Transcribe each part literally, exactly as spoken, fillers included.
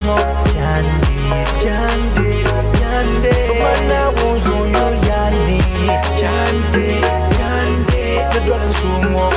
Jande, jande, jande. Mana wonzo yo yane. Jande, jande. The dwelling sumo.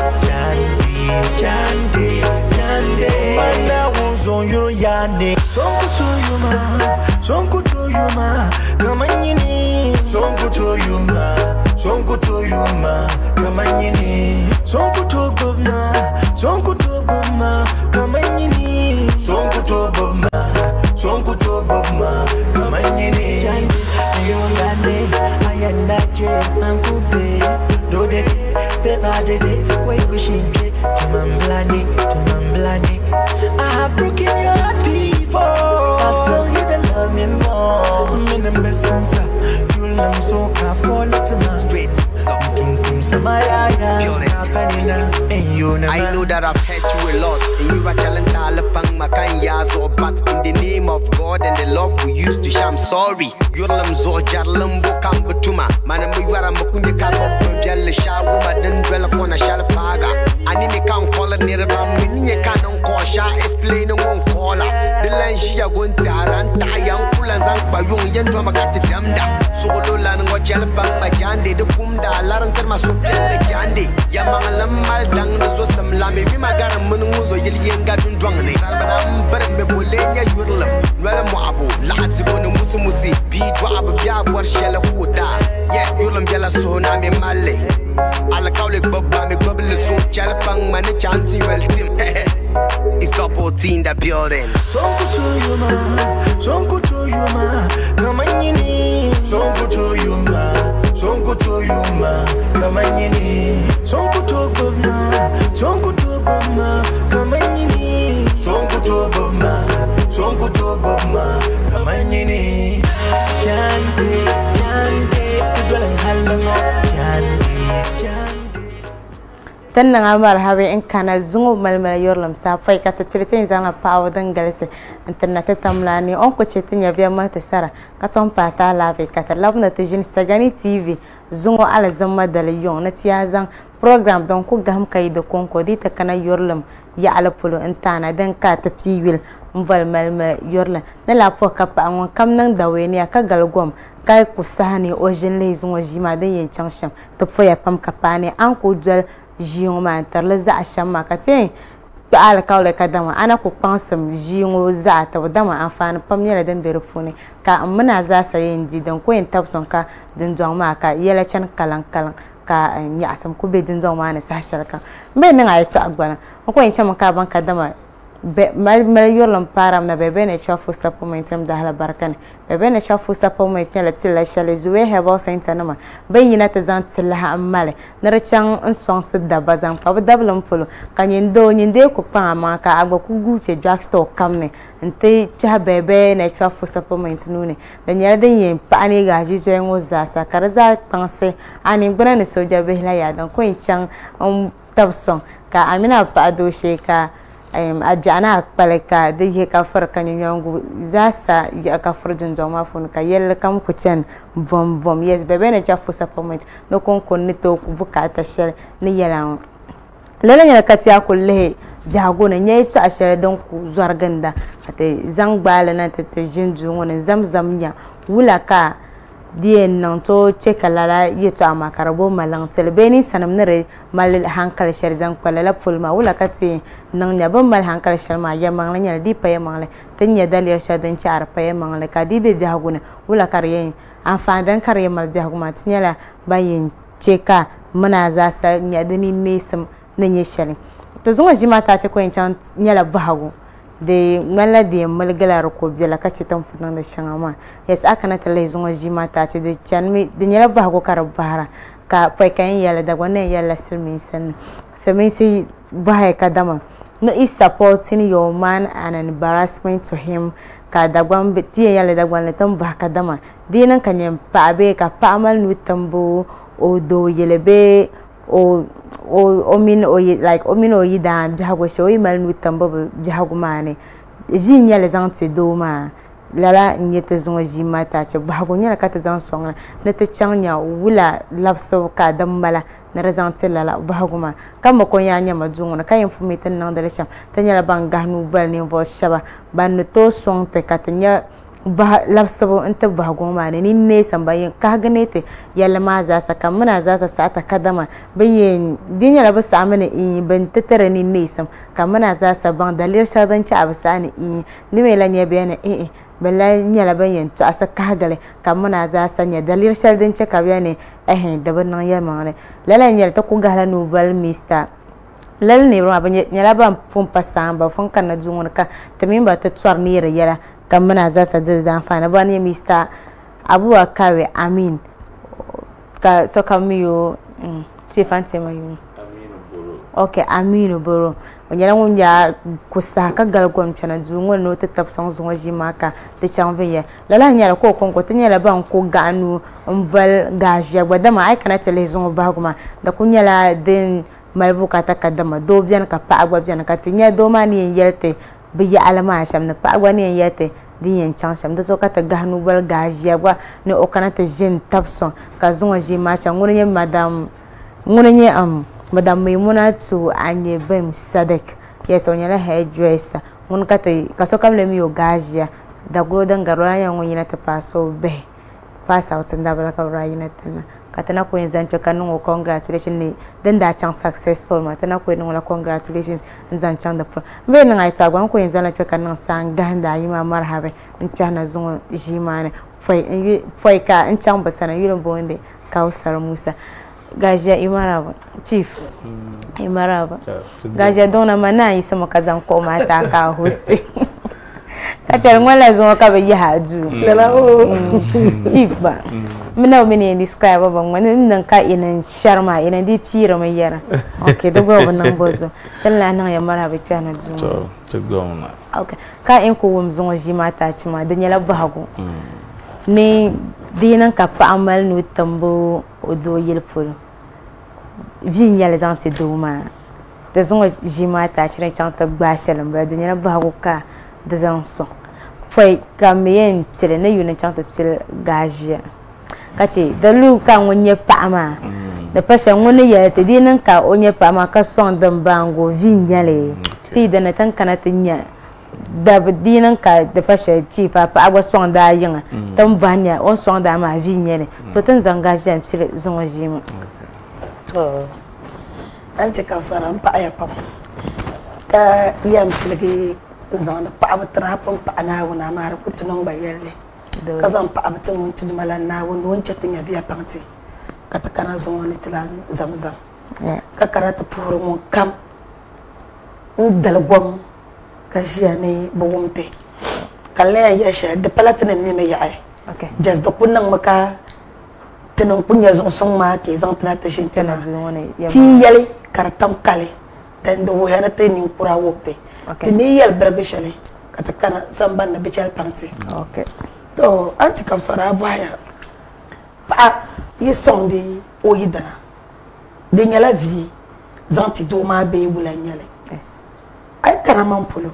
Jande, jande, jande. Mana wonzo yo yane. Sonko to you ma, sonko to you ma. Kamanyini, sonko to you ma, sonko to you ma. Kamanyini, sonko to gobna, sonko to gobma. Kamanyini, sonko to gobma. Sonko to boma, kamanyini. Jande, ayo yane, ayana je, angube. Do de de, beba de de, way kushinke. Tumamblani, tumamblani. I have broken your heart before. I still you the love me more. Minim besimsa, you lam so ka fall to my street. Tum tum samaya ya, kakanina, ayo na. I know that I've hurt you a lot, and you are challenged all upon my kind years or but in the name of God and the love we used to share, I'm sorry. Yulam zo jarlam bukam butuma, manam yuara mukunde kamo jelle shawu madan dwell upon a shalapaga. I need a count call it near about me, canon caution, explain one caller. The land she are going to Aranta, young Kulazan by young Yendramagati Jamda. So Lolan what Jalabang by Jande, the Pumda, Laranterma Supia, Jande, Yamalam Maldang, the some lame, Mimagara Munuzo, Yelianga Drungane, Salmanam, but Mebulenia Yurlam, Relamu, Latibon Musumusi, P. Drab, Yabor Shella Huda, yeah, Yulam Jella Sonami Male. Alakaulik Bobami Bubble so Jalapang Mani Chanti well team. It's double team the building. Sonko to you ma, sonko to you ma, kamanyini. Sonko to you ma, sonko to you ma, kamanyini. Sonko to gobna, sonko to gobma, kamanyini. Sonko to gobma, sonko to gobma, kamanyini. Jande, jande, dwalang halango. Jande, jande. Tannan amar habe in kana zungu malmal yorlam sa fai ka tatirtin zanga pawo dan galse internet tamlani on ko cetin ya biya mata sara ka ton pata lave ka ta labna tijin sagani tv zungu ala zamma daliyon na tiyazan program don ku gam kai da konko di ta kana yorlam ya ala pulo intana dan ka ta fiwil mbal malmal yorlam na la po ka pa an kam nan da weni ka galgom kai ku sahani o jinle zungu jima dan yin changshan to foya pam kapane an ku jal jion ma tarla za shamma kace to ala kawle kadama ana ku pansam jion za ta dama amfani pamnyela dan berfuni ka muna za sayin ji dan ko in tabson ka dinjon ma ka yela chan kalan kalan ka ya sam ku be dinjon ma na sashar ka me nan ayi to agwana ko in chama ka ban kadama be mal mal yolam param na bebe ne chafu supplement da hala barkan bebe ne chafu supplement la tilla shale zuwe hebo saintanama bayina ta zan tilla amale narchan in son sidda bazan fa dablam fulo kanyin do nyin de ku pa ma ka agba ku gufe drugstore kamne nte cha bebe ne chafu supplement nune da nyara den yin pa ne ga ji zo en za sa karza panse ani gbana ne soja be la ya dan ko in chan um tabson ka amina fa do sheka um ajana paleka de he ka farka nyongu zasa ya ka furjin joma fun ka yel kam ku chen bom bom yes bebe ne chafu supplement no kon kon ni to ku bukata shel ni yalan lele ne ka tiya kulle jago ne nyai ta shel don ku zarganda ate zangbala na te te jinju ngone zamzam nya wula ka dien nan to chekalala yeto amakarabo malang telbeni sanam nere mal hankal shar zang palala fulma wala kati nan nya bam mal hankal shar ma ya mangla nya di pay mangle tanya dalir shadan char pay mangle ka di de jahugune wala karye afan dan karye mal jahuguma tinyala bayin cheka muna za sa nya dani nesam nanye shari to zuma jima ta ce ko in can nyala bahagu de mala de malgala ko bela kace tan funan da shangama yes aka na tale zunga jima ta ce de chanmi de nyala ba ko kar bahara ka pai kan yala da gwane yala silmi san sami si ba ka dama no is supporting your man and an embarrassment to him ka da gwan bitiye yala da gwan tan ba ka dama dinan kan yam pa be ka pa amal nu tambo o do yelebe o o o min o like o min o yida jago shoyi mal nu tambo jago mane ji nyale zanti do ma lala nyete zongo jima ta che bago nyala kata zan songa na te chanya wula lapso ka dambala na razanti la la bahaguma kam ko nya nya majungu ka information nan da sham tanya ban gahnu bal ni vo shaba ban to song te katanya ba labsabo inta bahaguma ne ni ne sambayin ka ganete yalla ma za saka muna za sa sata kadama bayin dinya la basa amana in ban tattara ni ne sam kamana za sa ban dalir shadan ci absani in ni me lanya bayana eh eh balla nyala bayin to asa ka gale kamana za sanya dalir shadan ci ka bayane eh da ban nan yama ne lala nyal ta ku gala no bal mister lal ne ba ban nyala ban fun pasamba fun kan na jungun ka tamin ba ta tsar ni yara kamana za sa da fana ba ne mister abuwa kawe amin ka so kamiyo ci fanti mayu aminu boro okay aminu boro wanyala ngunya kusaka galgon chana jungo no tetap song zongo jimaka de chanveye lala nyala ko konko tanyala ban ko ganu mbal gajia gwadama ay kana tele zongo baguma da kunyala den malbuka takadama do bian ka pa agwa bian ka tinya do mani yelte biya alama sham na pa agwa ni yete din chan sham da so ka ta ganu bal gajia gwa ne o kana ta jen tapson ka zongo jimaka ngunya madam ngunya am Madam Maimunatu anye bem Sadek yes onyala hairdresser mun kata kaso kamle mi ogajia da godan garaya ngonyina ta paso be pass out nda bala ka rayina tana katana ko nzancho kanu congratulations ni den da chan successful ma tana ko ngola congratulations nzancho da pro be na ai tagwan ko nzana cho kanu sanga nda yima marhabe ntana zungo jimane foi foi ka nchan basana yiro bonde kausar Musa Gajia Imaraba chief mm. Imaraba Gajia dona mana isa makazan ko mata ka hoste katel ngwala zo ka be yahaju lala o chief ba mina mini describe ba ngwan nan ka ina sharma ina di pira mai yana okay dogo ba nan bozo talla nan ya maraba kana ju to to gona okay ka in ko wum zo ji mata ci ma danyala bahago ne dinan ka pa amal no tambo odo yelful vinya les anti doma de zon jimata chira chanta gbashalam ba dinya ba ko ka de zanso foi kamien tire ne yuna chanta tire gajia kachi de lu ka wonye pa ma de pasha woni ya te dinan ka onye pa ma ka son dan bango vinya le ti de na tan kana tinya da dinan ka de pasha chi pa pa agwa son da yin tan banya on son da ma vinya le so tan zanga jam tire zon jima to anti Kausara pa aya pam ka yam tilgi zan pa abtra pam pa na wona mar kutunon bayelle ka zan pa abtin won tujmalan na won won chatin ya biya panti ka ta kana zon woni tilan zamzam ka karata puru mun kam indal gom ka jiyane bo wonte kalle ya sha de palatene ni me ya ay okay just do kunnan maka tenon kunya zo son ma ke zan tana ta shin tana ti yale karatam kale dan do yana te nin kura wote ti ni yal berbe shale kata kana zamban na bichal panti okay to anti Kausara baya pa yi son di o yidana de nyala vi zanti do ma be wula nyale ay kana man polo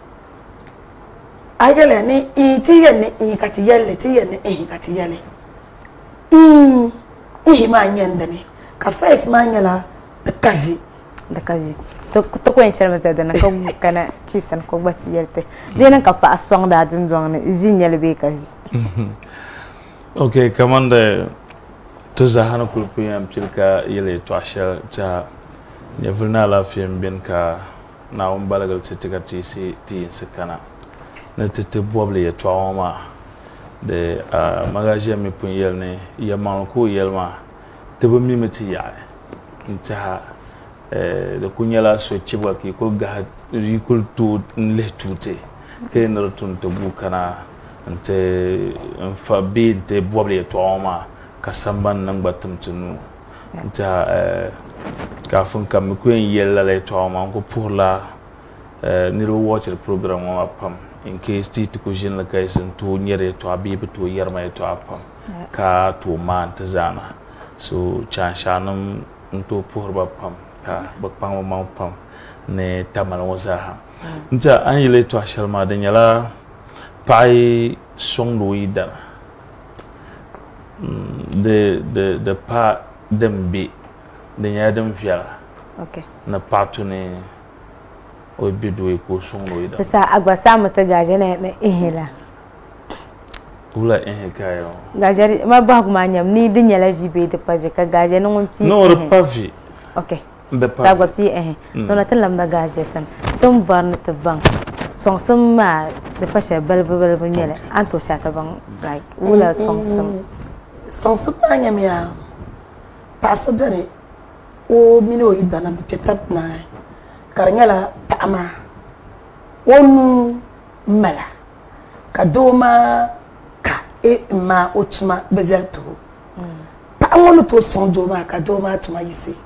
ayele ni i ti yene i kati yele ti yene e kati yele i i ma nyanda ne ka face ma nyala da kazi da kazi to to ko en charma da na ko kana chief san ko bati yelte denen ka pa song da dun dong ne jinyal be kazi okay kamande to za hana kulpu yam pilka yele to ashel ta ne vulna la fiem ben ka na on balagal titika ti si ti sakana na tete boble ya to ma de magaje mi pun yel ne ya man ko yel ma te bo mi meti ya nta eh de kunyala so chibwa ki ko ga rikul to le tute ke na tun to bukana nte fa bi de boble ya to ma ka samban nan batum tunu nta eh ka fun kam ko yel la le to ma ko pour la eh ni ro watch the program wa pam in case ti to jin la kai sun to nyere to abibi to yarma to apam ka to man ta zana so cha shanum to pour ba pam ka ba pam ma pam ne tamal wazaha nta an yele to shalma da nyala pai song do ida de de de pa dembe din ya din fiya okay na patu ne o bidu ko sun lo ida sa agba samu ta gaje na na ihila ula eh kayo gaje ma ba kuma nyam ni din yala vibe de paje ka gaje no nti no ro pavi okay be pavi sa gwa ti eh no na tan lam da gaje san tum bar na ta bang song sum ma de fashe bal bal bal nyele an to cha ta bang like ula song sum song sum ma nyam ya paso dare o mino idana be petap na karnyala paama wonu mala kadoma ka e ma otuma bejelto pa wonu to son doma kadoma tuma yisi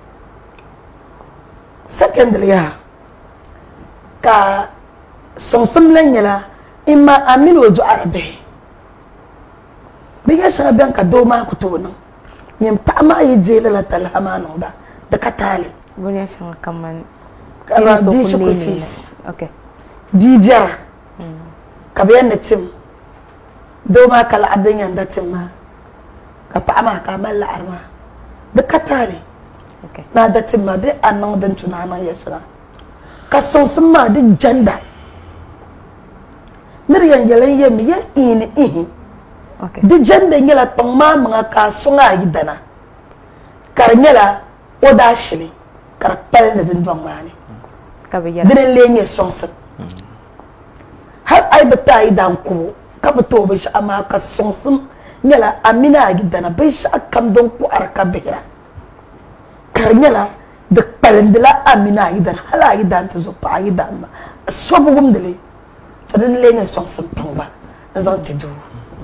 secondly ya ka son simlen yala imma amino do arabe biga shaben kadoma ku to nan yin paama yi jela la talama no da da katale bunya shan kaman kaba di sacrifice okay di biara kabiyan na tim do ma kala adan yanda tim ma ka pa ma ka malla arma da katale okay na da tim ma bi annan dan tunana ya shiga ka son sun ma di janda nir yan yalan yemi ya ini ihi okay di janda ngela pang ma mga ka sunga yidana kar ngela oda shili kar pal na dun dong mani dinin lenye songsa har ai bata yi dan ko ka fito bi shi amma ka songsa nyala amina gidana bai shi akam don ku arka behira kar nyala da palindila amina gidan hala gidan to zo pa gidan ma sobu gumdele to din lenye songsa pangba zan ti do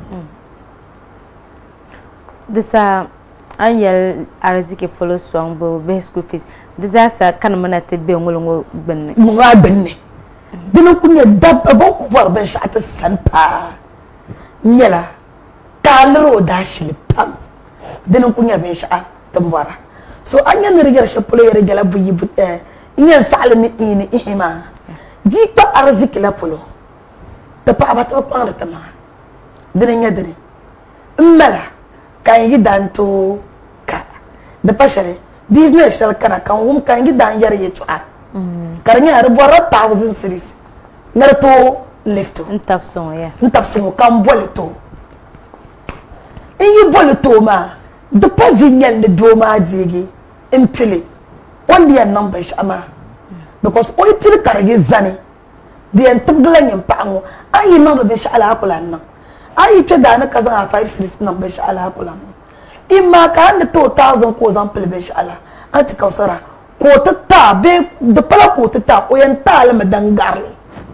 disa an yal arziki follow song bo be school fees disa sa kan mana te be ngolongo benne mu ga benne dina kunya dabba bon ku war ban shata sanpa nyala kalro da shi pam dina kunya ben sha tambara so anya ne rigar shi polo yere gala buyi but eh inyan salmi ini ihima di pa arziki la polo ta pa ba ta pa da tama dina nya dina mmala kan yi danto ka da fashare business shal kana kan wum kan yi dan yar yetu a karnya arbora thousand series narto lefto ntapson ya ntapson kan boleto in yi boleto ma da pazin yal ne do ma jege imtile wanda yan nan ban shama because o itil karge zane da yan tabglan yan pa'ango ayi nan da ban sha ala hakulan nan ayi ta da na kazan a five series nan ban sha ala hakulan imma ka handa two thousand ko zan filbe shi ala anti kausara ko ta be da pala ko ta o yan ta alma dangarle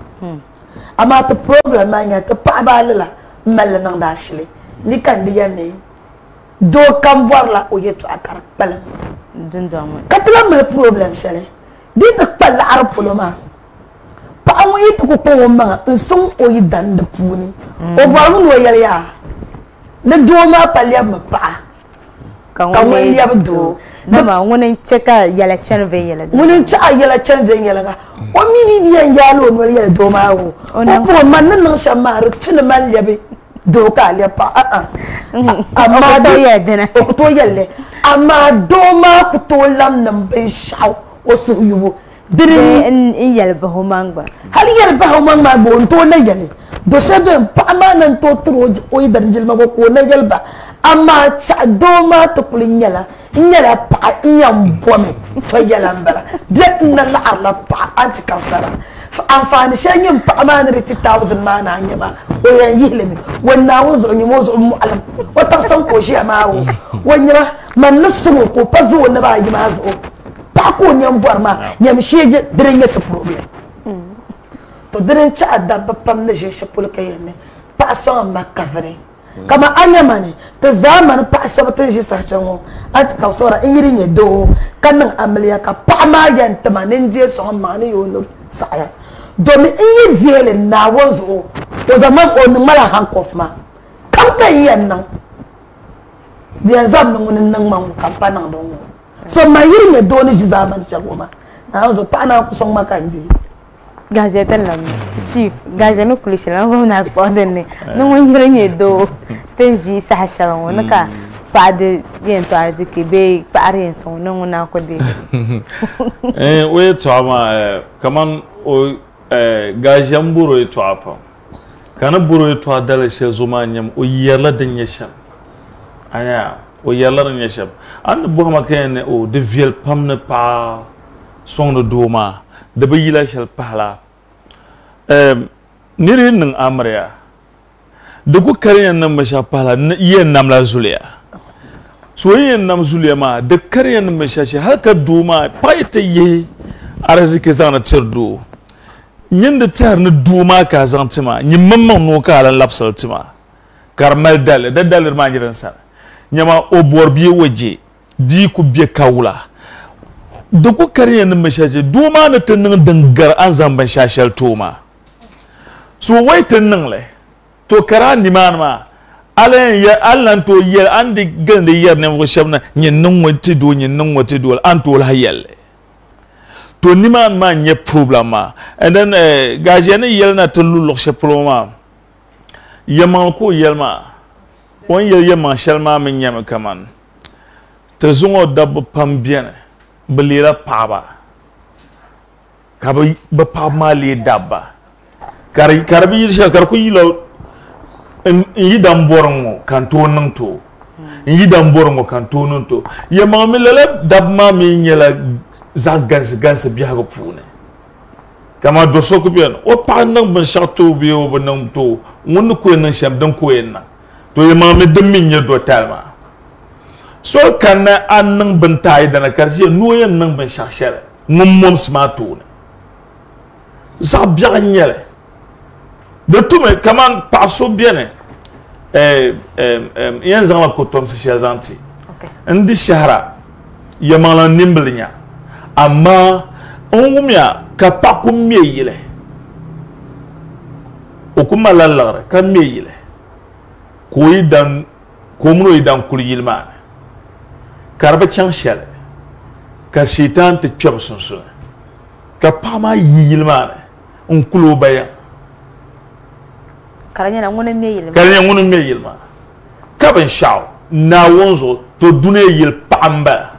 amma ta problem ma nya ta pa balala mal nan da shile ni kan di yanne do kan la o yeto akar bala dun jamu katla mal problem shale di ta pala arfulo ma pa an yi ta ko ko ma sun o yi dan da puni o ba mun wo yar ya na do ma palya ma pa kan wani ya do na ma wani cheka yala chen ve yala wani cha yala chen je yala ga o mini ni yan yalo no yala do ma wo o po man nan shamar tun man yabe do ka le pa a a amma do ya dena o to yalle amma do ma ku to lam nan ben shaw o su yubo dire in yala ba ho mangba hal yala ba ho mangba bo to na yale do sebe pa ma nan to tro o yidar jilma ko ko na yalba amma cha do ma to kulin yala nyala pa iyam bome to yala mbala de na la ala pa anti kausara amfani shanyin pa amana riti thousand ma na nyama o yan yilemi wanna wuzo ni mozo mu alam wata san ko shi ma wo wanya man nasu ko pazo na ba yi ma zo pa ko nyam borma nyam shege diren yata problem to diren cha da pam na je shapul kayene pa so ma kavre kama anya mane ta zaman pa sabatin shi sachango at kausora inyirin ye do kanan amliya ka pa ma yan tamanin je so mani yonur saya domin in yi zele na wanzo o zaman on mala hankof ma kam kan yan nan dia zam nan wani nan man kampanan don so ma yirin ye do ni ji zaman shagoma na wanzo pa na ku son makanji gaje tan lam chief gaje no kulishi la ho na spoden ne no won yirin ye do tenji sa hasharon naka pa de yen to arziki be parin so nan na ko de eh we to ma kaman o gajan buro to apa kana buro to adala she zuma nyam o yalla den yasham aya o yalla den yasham an bo ma ken o de viel pamne pa son de doma de be yila shal pala eh niri nin amriya da ku karyan nan masha pala yen namla zuliya so yen nam zuliya ma da karyan nan masha shi har ka doma paita ye arziki zana tirdo nyin da tar na doma ka zan tima nyin mamman no ka lan lapsal tima karmal dal da dalir ma jiran sa nyama obor biye waje di ku biye kawula da ku karyan nan masha shi doma na tan nan dangar an zan ban shashal toma so waitin nan le to kara niman ma alan ya allan to yer andi gande yer ne ko shabna nyen nan wati do nyen nan wati do an to la yalle to niman ma nye problem ma and then uh, gajene yel na to lu lokse problema yaman ko yelma on yel yaman shalma min nyam kaman to zungo dab pam bien belira paba ka ba pab ma le dabba kar karbi yir kar ku yilo yi dan borongo kan to nan to yi dan borongo kan to nan to ya ma mi lele dab ma mi nyela za gans gans biya ga pune kama do so ku biyan o pa nan ban sha to bi o ban nan to mun ko nan sham dan ko yenna to ya ma mi dan min ya do talma so kan na an nan ban tayi da na karshe no yan nan ban sha shere mun mom smarto ne za biya nyele de tout mais comment passo bien eh eh yan zama ko tom se shazanti okay ndi shahara yamala nimblinya amma onumya ka paku meyile o kuma lallara ka meyile ko idan ko muno idan kul yilma karba chan shele ka shaitan te twab sunsun ka pama yilma on kulo bayan karanya na ngone meyil karanya ngone meyil ma kaben shaw na wonzo to dune yil pamba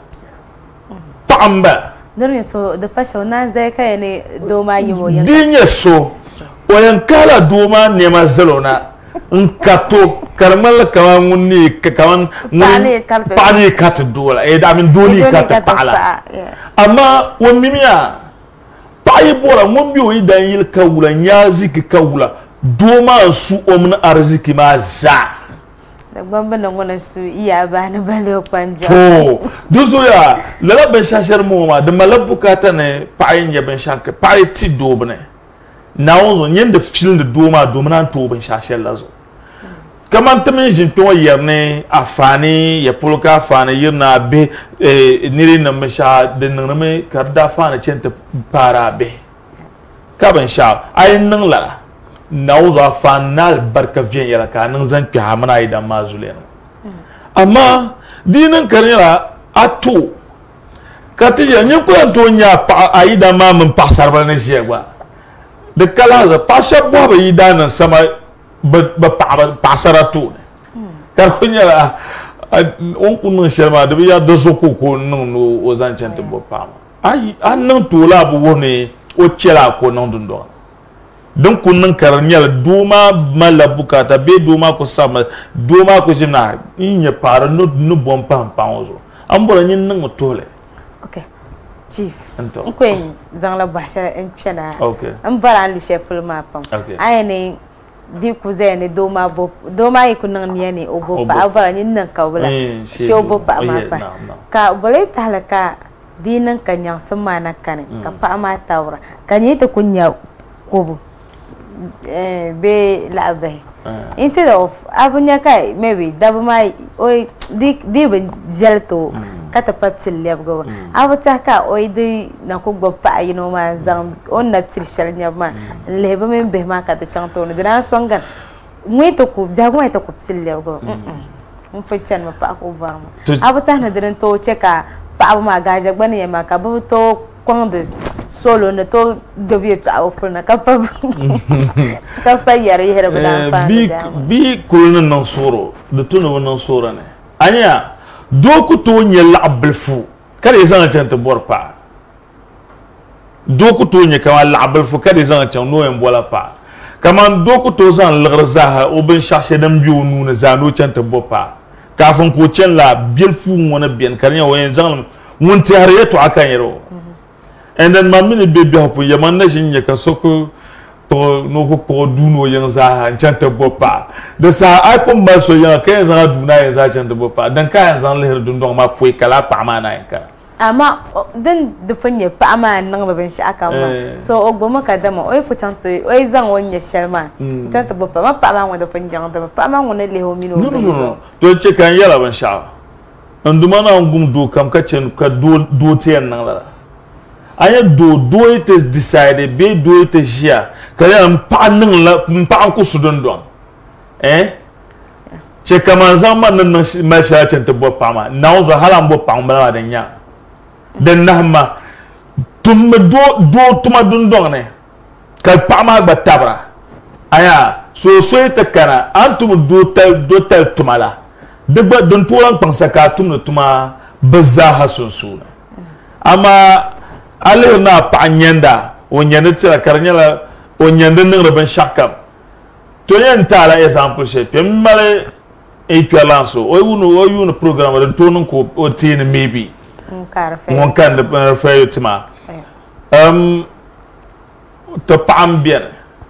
pamba dole so da fashion nan zai kai ne doma yimo yan dinye so wayan kala doma ne ma zalona in kato karmal kaman munni kaman mun pani kat dola e da min doli kat pala amma won mimiya payi bora mon biyo idan yil kawula nyazi ki kawula doma su omna arziki ma za da gbamba na ngona su iya ba na bale kwanja to duzo ya lala ben shashar mo ma da malabukata ne payin ya ben shaka payi ti dobne na onzo nyende film de doma domna to ben shashar lazo kaman tamin jin to yerne afani ya pulka afani yirna be niri na mesha de nangme karda afani chente para be ka ben sha ayin nan la nauza fanal barka vien yala ka nan zan ki hamana idan mazulen amma dinan karira ato katije ni ko to nya pa aida ma mun pasar ba ne shegwa de kala za pasha bo ba idan sama ba pa pasara to kar ko nya on kunun shelma de ya da zoko ko nan no o zan chante bo pa ai an nan to la bu woni o chela ko nan dundo donc kunun karanyal duma malabuka ta be duma ko sama duma ko jina inya para no no bom pam panzo ambora nyin nan mutole okay chief anto ko en zang la basha en chana okay ambara lu chef ma pam ayene di kuzene duma bo duma yi kunun ne ne obo pa abara nyin nan kawla sho bo pa ma pa ka bole talaka dinan kanyan sama na kane ka pa ma tawra kanyita kunya kobo eh be la be instead of abunya kai maybe dabma oi di di ben jelto kata paptil lebgo abuta ka oi di na ko goppa yino ma zam on na tir shalnya ma leba men be ma kata chanto no dina songan muito ku jago muito ku ptil lebgo um fechan ma pa ko ba abuta na dina to cheka pa ma gaja gbani ma ka bu to quando solo ne to devia tsawo furna kapa kapa yare yare budan fa bi bi kulun nan soro da tunu nan soro ne anya do ku to nye la bilfu kare zan can ta borpa do ku to nye kama la bilfu kare zan can no en bola pa kama do ku to zan lagar zaha o ben shashe dan biyo nuna zano can ta borpa kafin ko can la bilfu wona bien kare wayen zan mun ti har yato akan yaro and then mamini bebe hapu yaman na shin ya kasoko to no ko ko duno yan za chanta bopa da sa iphone ba so yan kai za duna ya za chanta bopa dan kai zan lehir dun don ma foi kala pa ma na yanka amma dan da fanye pa ma nan ba ban shi aka ma so ogbo maka da ma oi fuchanta oi zan wonye sharma chanta bopa ma pa ma wanda fanye da pa ma wona leho mino no no no to ce kan yala ban sha anduma na ngum do kam ka chen ka do do tiyan nan la aya do do it is decided be do it is here kaya mpa nan la mpa ko sudon don eh che kama zama nan ma sha chen to bo pama na zo halan bo pama da nya den nahma tum do do tuma dun don ne ka pama ba tabra aya so so ta kana antum do tel do tel tumala de ba don tuwan pansa ka tum tuma bazaha sunsuna ama ale na pa nyenda o nyenda tira karnyala o nyenda ningre ben shakam to yenta la example she pe male e tualanso o yuno o yuno programme de tonun ko o tin maybe mon kan de refer tima um to pam bien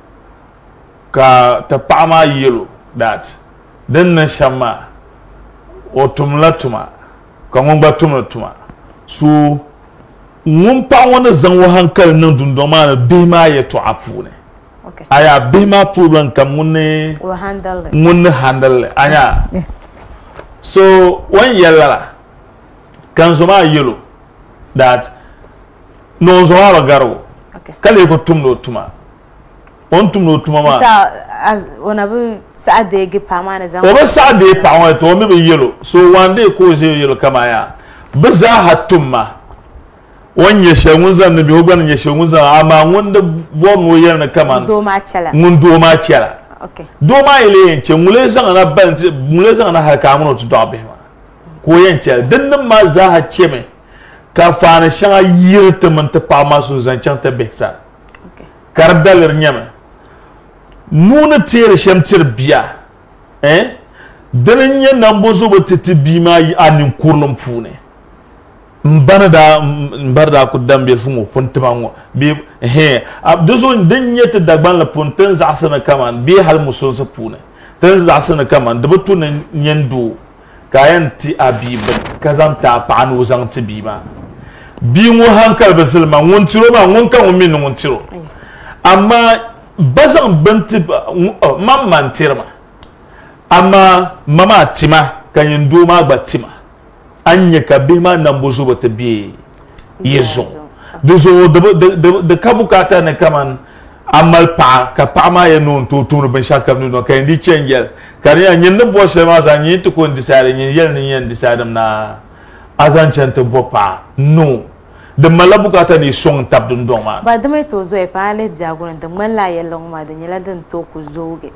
ka to pama yelo that den na shama o tumla tuma ka ngomba tumla tuma su mun pa wani zanwa hankali nan dundoma na bema ya to afu ne okay aya bema problem kam mun ne wa handle mun handle anya yeah. So when yalla kan zoma yelo that no zoma garo okay kale ko tumno tuma on tumno tuma ma sa as ona bu sa de ge pa ma na zan o ba sa de pa wa to me be yelo so one day ko je yelo kama ya baza hatumma wanye shangun zan ne bi hoban nye shangun zan ama wanda wonwo yer na kaman do ma chala mun do ma chala okay do ma ile yence mule zan na ban mule zan na harka mun to dobe ma ko yence dan nan ma za ha ceme ka fana shanga yirta man ta pa ma sun zan can ta beksa okay kar dalar nyama nuna tere shamtir biya eh dan nya nan bozo botiti bi ma yi anin kurlum fune mbana da mbarda ku dambe fungo fontamango bi he abduzo danyete dagban la ponten za asana kaman bi hal musul sa pune tan za asana kaman da butun nyendo kayan ti abib kazamta panu zan ti bima bi mu hankal basilma won tiro ma won kan min won tiro amma bazan banti mamman tirma amma mama tima kan yendo ma gbatima anya ka bema nan bozo bata bi yezo dozo de de kabukata ne kaman amal pa ka pa ma ye non to to ben shakam no ka ndi chengel kare anya ne bo se ma za nyi to ko ndi sare nyi yel ni ndi sadam na azan chante bopa no de malabukata ni song tab dun don ma ba de mai to zo e pa le jaguran de man la ye long ma de nyela den to ku zoge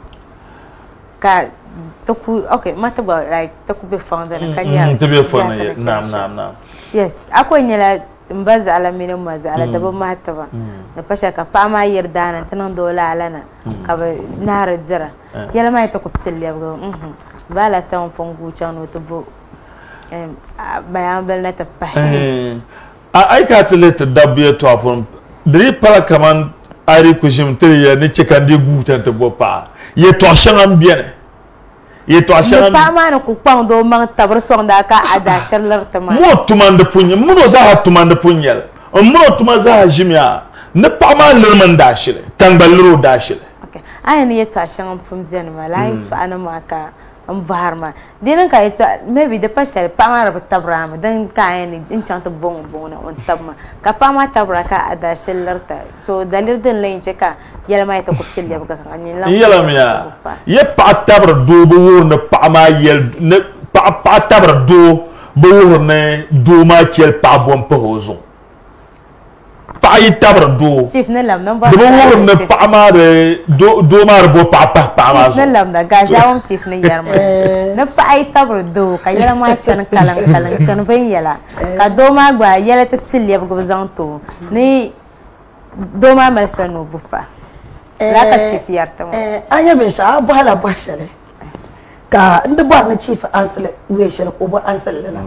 ka toku okay mata ba like toku be founder na kanya to be founder nam nam nam yes akwai nyela mbaza ala minin maza ala da ba mata ba da fasha ka fama yarda nan tanan dola alana ka ba na jira yala mai to ku tsille ba mhm bala san fongu chano to bo em bayan bel na ta fahi a aika tele ta dabbe to apon dri para kaman ari kujim tere ni chekande gutan to bo pa ye to shan bien ye to shan pa ma na ku pang do mang tabar song da ka ada sharlar ta ma mo tuman da punya mo za ha tuman da punya mo tuma za ha jimya ne pa ma lirman da shire kan balro da shire okay ai ne ye to shan fum zen ma life ana ma ka am varma dinan ka ita maybe the pasal pa ma ra tabra ma dan ka ni in chanta bon bon na on tabma ka pa ma tabra ka ada sharlar ta so dalir den lain cheka yala mai to ko til ya ga kan ni la yala miya ye pa tabra do bo wor na pa ma yel ne pa pa tabra do bo wor ne do ma kel pa bon po hozo paɣa yi tabiri doo chief ne lam nan di bi wuhiri ni paɣa maa di doo maa di bo paɣa pahi paɣa maa zuɣu ne lam da gaa jaawum chief ne yɛrima ni paɣa yi tabiri doo ka yɛla maa chani kalan kalan chani bin yɛla ka doo maa gba yɛla ti ti lɛbigu bi zaŋ too ni doo maa mali soli ni o bu pa la ka chief yɛrita ŋɔ an nyɛ binshaɣu a bɔhila bɔhi shɛli ka n di bɔri ni chief ansili wee shɛli ka o bɔ ansili lina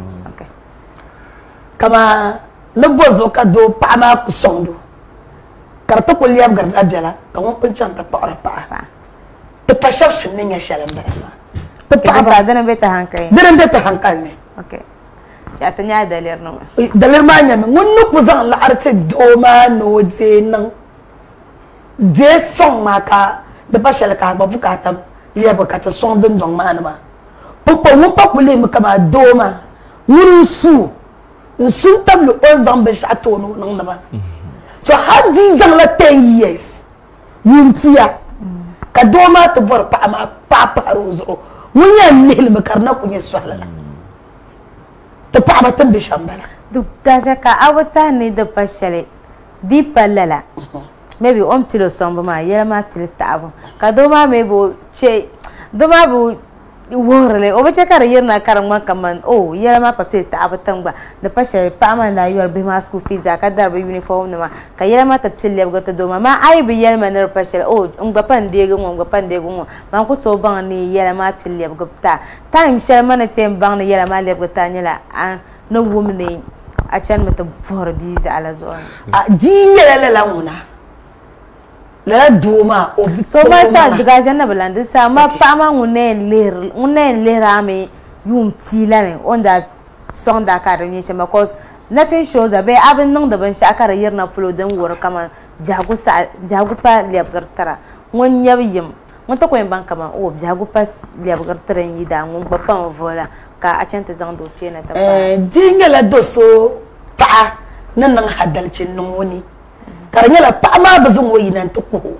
kama ni bo zuɣu ka doo paɣa maa ku sɔŋdo ka di ti ku lɛbigiri na biɛla ka ŋun pun chaŋ ti paɣari paɣa ti pa shɛba shini ni nyɛ shɛli n bala maa ti paɣaba dini bɛ ti hankali dini bɛ ti hankali ni a ti nyɛ daliri ni daliri maa nyɛmi ŋun ni ku zaŋ laɣari ti doo maa ni o dee niŋ dee sɔŋ maa ka di pa shɛli ka a gba bukaata lɛbigi ka ti sɔŋ dundɔŋ maa ni maa pukpɔ ŋun pa ku leemi kama doo maa ŋun n suu n su n tabili o zaŋ binshaɣu tooni o niŋ nima so har di zaŋla ten years yun tiya ka doo maa ti bɔri paɣa maa paɣa pahari o zuɣu ŋun yɛn lihilimi ka di na ku nyɛ sɔɣali la ti paɣaba tin bi shɛm bala gaasha ka a bi tahi ni di pa shɛli bi pa lala maybe on pilo sɔmbu maa yɛla maa pili taɣabu ka doo maa maybe o che doo maa bi wuhirili o bi che ka di yirina ka di ŋmani kamani o yɛla maa pa pili taɣabu tingba di pa shɛli paɣa maa daa yɔri bihi maa school fees ka dari bi uniform nima ka yɛla maa ti pili lɛbigu ti doo maa maa ayi bi yɛlima ni di pa shɛli o n gba pa n deegi ŋɔ n gba pa n deegi ŋɔ maa ku tooi baŋ ni yɛla maa pili lɛbigu taa time shɛli ma ni ti baŋ ni yɛla maa lɛbigu taa nyɛla ni wum ni a chani mi ti buɣuri bii zaɣala zuɣu ni dii nyɛla lala ŋuna lala doo maa o bi so ma sa diga janna bilandi sa ma paɣa maa ŋun na yɛn lihiri ŋun na yɛn lihiri mi yuum tiila ni o da sɔŋ da ka di nyɛ shɛm because nothing shows that bee a bi niŋdi binshaɣu ka di yirina polo din wuhiri kama biɛhigu saɣa biɛhigu pa lɛbigiri tira ŋun nyɛbi yim ŋun ti ko yɛn baŋ kama o biɛhigu pa lɛbigiri tira n yi daa ŋun gba pa n vola ka a chɛn ti zaŋ do kpeena ti pa dii nyɛla do so paɣa ni niŋ hadalichi niŋ o ni ka di nyɛla paɣa maa bi zaŋ o yina n ti kuhu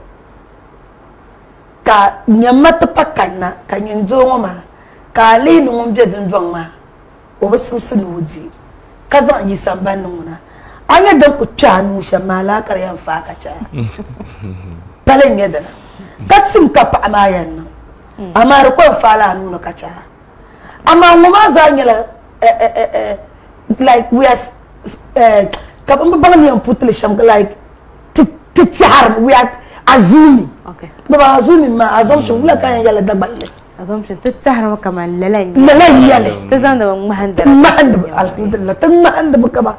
ka nyɛma ti pa kanna ka nyɛn doo ŋɔ maa ka a lihi ni ŋun bɛ dundɔŋ maa o bi simsi ni o di ka zaŋ yi sambani ni ŋuna a nyɛ din ku kpɛ a nuu shɛm maa laa ka di yɛn faa ka chɛya pali n nyɛ dina ka tim ka paɣa maa yɛn niŋ amaa di kɔn faala a nuu ni ka chɛya amaa ŋɔ maa zaa nyɛla like we are ka bi baŋ ni yɛn putili shɛm like ti tɛhari we are assuming baba assuming ma assumption wula ka yɛn yɛli dagballi assumption ti tɛhari mi kama lala n lala n yɛli ti zaŋdi bi ŋmahindi ti ŋmahindi bi alhamdulillah ti ŋmahindi bi kama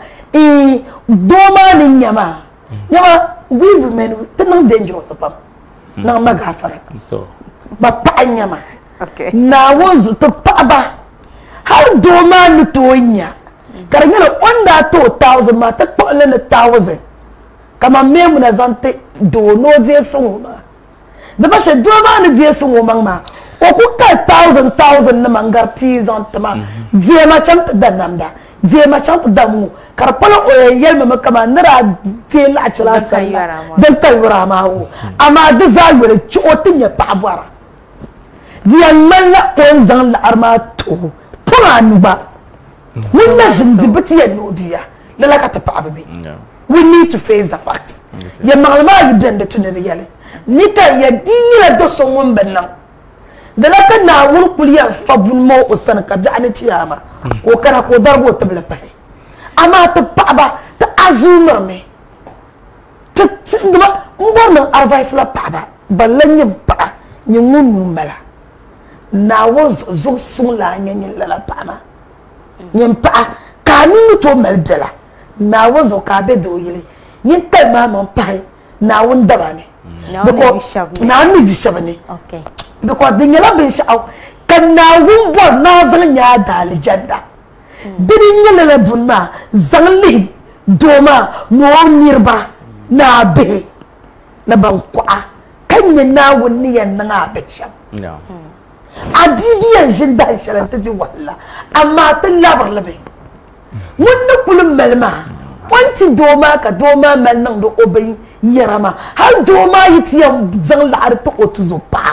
doo maa ni nyɛma nyɛma we women ti niŋ dangerous pam niŋ ma gafara ba paɣa nyɛma naawunzu ti paɣaba har doo maa ni tooi nya ka di nyɛla o daa too thousand maa ti kpuɣili ni thousand kama meemuna zaŋ ti doo ni o deei suŋ o maa di ba shɛ doo maa ni deei suŋ o maŋ maa o ku ka thousand thousand nima n gari pii zaŋ ti ma deema chaŋ ti da namda deema chaŋ ti da ŋɔ ka di pala o yɛn yɛlimimi kama ni daa deei laɣachila salla din ka yura maa wo amaa di zaa yɔli chi o ti nyɛ paɣa bɔra di yɛn ŋmanila o n zaŋ laɣari maa too pɔŋ a nu gba ŋun na ʒindi bi ti yɛn ni o bia lala ka ti paɣa bi we need to face the fact ya maɣali maa yi bɛn di tu ni di yɛli ni ka ya di nyɛla do so ŋun bi niŋ dala ka naawuni kuli yɛn fa buni maa o sani ka biɛɣu ni chiyaama ka o kana ka o darigi o tibili pahi amaa ti paɣaba ti azumiri mi ti dima n bɔri niŋ advice la paɣaba balla nyim paɣa nyɛ ŋun nuu mala naawuni zuɣu zuɣu suŋ laa nyɛ nyɛ lala paɣa maa nyim paɣa ka a nuu ni tooi mali biɛla naawuni zuɣu ka a bɛ doo yili yin kali maa man pahi naawuni daba ni naawuni mi yu shɛba ni because di nyɛla binshaɣu ka naawuni bɔri naa zaŋ nyaa daali jɛnda dini nyɛla la buni maa zaŋ lihi doo maa ni o niriba ni a bihi ni ban kɔɣa ka nyɛ naawuni ni yɛn niŋ a bihi shɛm a dii bi yɛn ʒini dahi shɛli n ti di wahala amaa ti labiri mi ŋun ni kuli mali maa on ti doo maa ka doo maa mali niŋdi o bin yɛra maa hali doo maa yi ti yɛn zaŋ laɣari ti o tuzo paɣa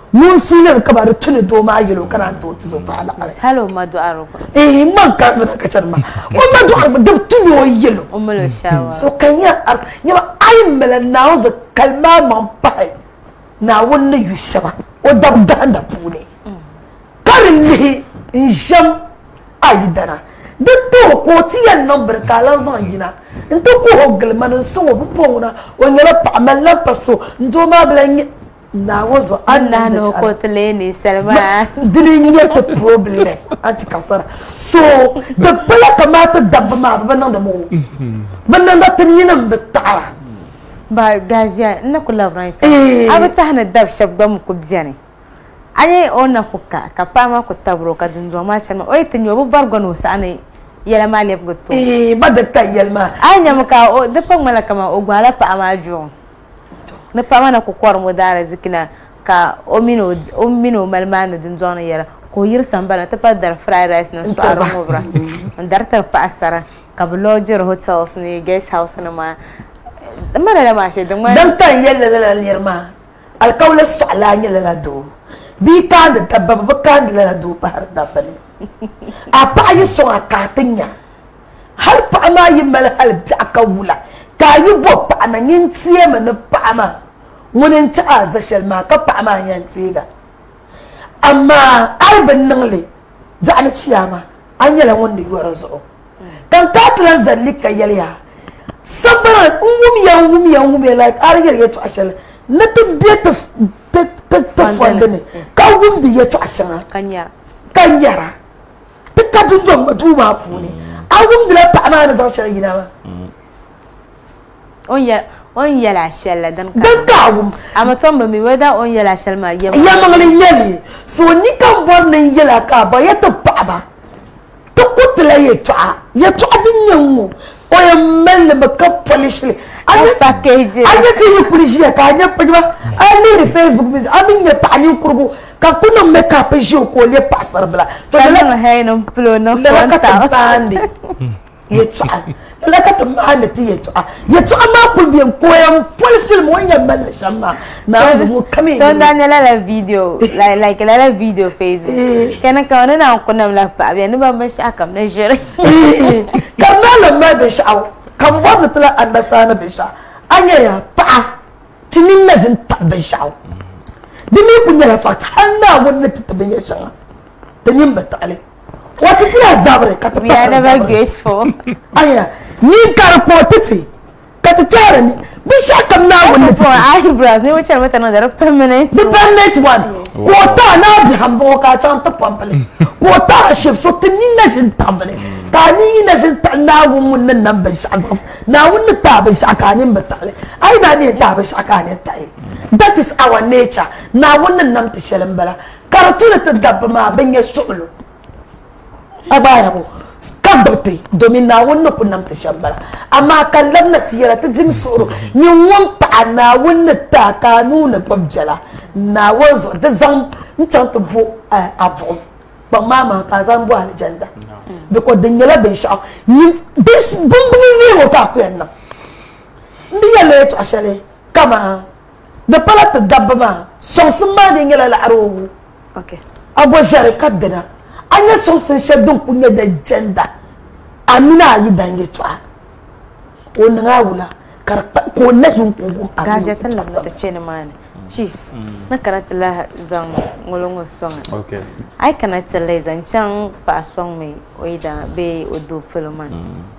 mun sinar ka bar tuni do ma yelo kana to tizo fa ala are halo madu aruba eh man ka na ka charma o madu aruba dum tuni o yelo umalo shawa so kanya ar nyama ay mala nawza kalma man pai na wonna yushaba o dab danda pune karin ni injam aidana de to ko tiyan number kala zan yina nto ko hogal man so wo ponguna o nyala pa mala paso ndo ma blan na wazo anna no ko tleni salma dinin yata problem anti kasara so de pala kamata dabba ma banan da mo banan da tinina bitara ba gajiya ina kula ran aba tahna dab shabdam ku bjani anye ona kuka ka pama ku tabro ka dunzo ma chama oy tinyo bu bargono sa ane yala ma lep gotto eh badaka yalma anya maka o de pang mala kama o gwala pa amajo na pama na ku kwar mo dara zikina ka omino omino malmana dunzo na yara ko yir sambana ta pa dar fried rice na suaro mo bra dar ta pa asara ka bloger hotels ni guest house na ma mara la ma she dan tan yalla la lirma alqawla su'ala yalla la do bi kan da dabba ba kan da la do ba har dabba ne a pa yi so akatinya har pa ma yi mal hal ta akawula ka yi bo pa na yin tiye ma na pa ma munin ci azashal ma ka pa ma yan tiga amma albin nan le za an ciyama an yala wanda yuwar zo kan katlan zalika yalya sabara wumiya wumiya wumiya like ariyar yato ashal na tibbe ta ta ta fonda ne ka wumdi yato ashana kanya kanyara tikka tunjon matuma fu ne a wumdi la pa ma na zan shara gina ma on ya on yala shalla dan ka dan ka wum amma ton ba mi wada on yala shalma ya ya mangalin yali so ni kan bornin yala ka ba yato pa ba to kutla yato yato adin yanwo o ya mel ma ka polish an package an ya ti polish ya ka nya pajma ali Facebook mi amin ya pa ni kurbu ka kuna me ka pa jo ko le pasar bla to la hay no plo no fanta bandi ya tsa la ka ta ma ti ya tsa ya tsa ma ku biyan koyan polish mo ya mel shamma na zo kame so dan la la video like like la la video Facebook kana ka na kuna la pa biyan ba ba sha kam na jere karna la ma da sha'aw kan babu tala annasa na bin sha anya ya pa tinin na jin ta bin sha'aw dimi kun ya fa ta hanna wannan ta bin ya sha tanin batale wata tira zabre ka ta we are never grateful anya ni kar ko titi ka ta tare ni bin sha kan na wannan for eyebrows ne wacce mata na da permanent the permanent one ko ta na ji hambo ka can ta pampale ko ta ship so tinin na jin ta bane kani na jin ta na mun nan nan ban sha na wannan ta ban sha kanin batale ai da ne ta ban sha kanin ta yi that is our nature na wannan nan ta shalin bala karatu da ta dabba ma ban ya sulu abaya bo kabate domin na wannan kun nan ta shambala amma kallon na tiyara ta jim suru ni won pa na wannan ta kanu na babjala na wazo da zan ncanta bo abu ba mama ka zan bo aljanda because the nyala ben sha ni bis bumbuni ni wo ka ku yanna ndi yale to ashale kama da palata dabba ma son sun ma ni nyala la aro okay abo jare kadana anya son sun shedun kunya da janda amina yi dan yi to ko na wula karta ko na yin ko gaje tallan da ce ni mani chief na karanta la zan ngolongo song okay ai kana tsalle zan can pa song mai oida be odo filman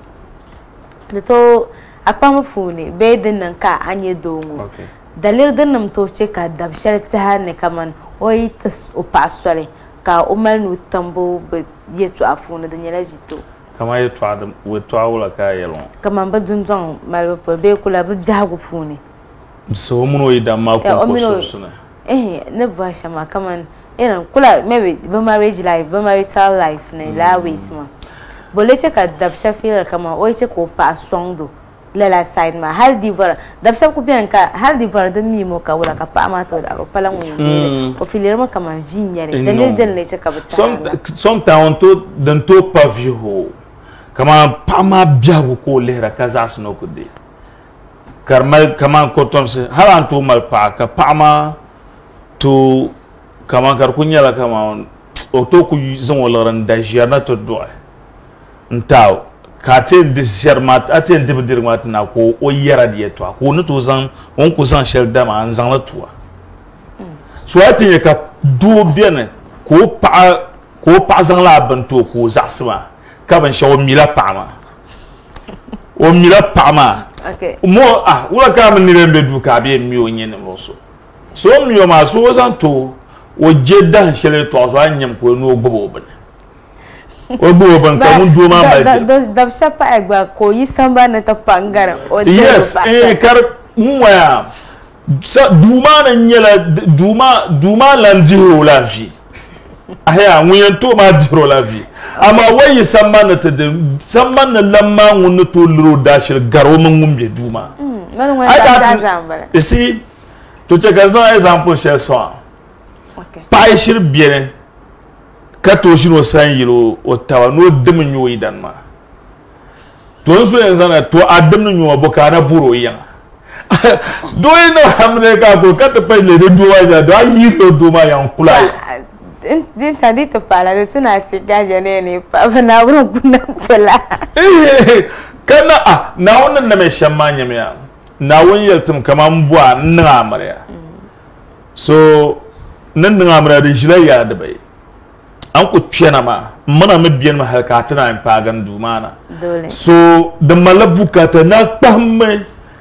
da to akwa mafu ne be din nan ka anye domo okay dalil din nan to ce ka dabshar ta har ne kaman oi ta o paswale ka umal nu tambo be yetu afuna da nyala jito kama yetu adam we to awula ka yelon kaman ba dunzon malbo be kula ba jago fune so muno ida ma ko ko suna eh ne ba shama kaman irin kula maybe ba marriage life ba marital life ne la ways ma bole ce ka dabsha feel kama oi ce ko pa sondo lela side ma hal divara dabsha ku biyan ka hal divara da mi mo ka wala ka pa ma to da ko palan wi ko filir ma kama vinyare dalil dal ne ce ka ba some sometimes on to dan to pavio kama pa ma biago ko lera kaza suno ko de karmal kama ko tomse halan to mal pa ka pa ma to kama kar kunyala kama o to ku zon walaran da jiyana to do ntaw ka te de shermat ate de bidir mat na ko o yara de to ko no to zan on ku zan shel dama an zan la to so ate ka do bien ko pa ko pa zan la ban to ko zasma ka ban shawo mila pa ma o mila pa ma okay mo ah wala ka man ni rembe du ka be mi o nyen mo so so mi o ma so zan to o jedan shele to so anyam ko no gbobo ban o gbobo ban ka mun do ma ba da da shapa egba ko yi samba na ta pangara o yes eh kar mwa sa duma na nyela duma duma landiro la vie aya nguyen to ma diro la vie ama wayi samba na ta samba na lamma ngun to luro dashil garo mun ngumbe duma mm non ngwa da zambara ici to te gazan exemple chez soi okay pa ishir bien ka to shiro san yiro o tawa no dem nyo idan ma to so yanzu na to adam nyo boka na buro yan do ino hamne ka ko ka ta pele de duwa ja do yiro do ma yan kula din ta di to pala de tuna ti gaje ne ne pa na wurin kunna kula kana ah na wannan na mai shamma nyamiya na wani yaltum kaman buwa nan amarya so nan nan amarya da jilayya da bai an ku tiyana ma muna mabiyan mahalka tana in pagan dumana dole so da malabuka ta na kpamme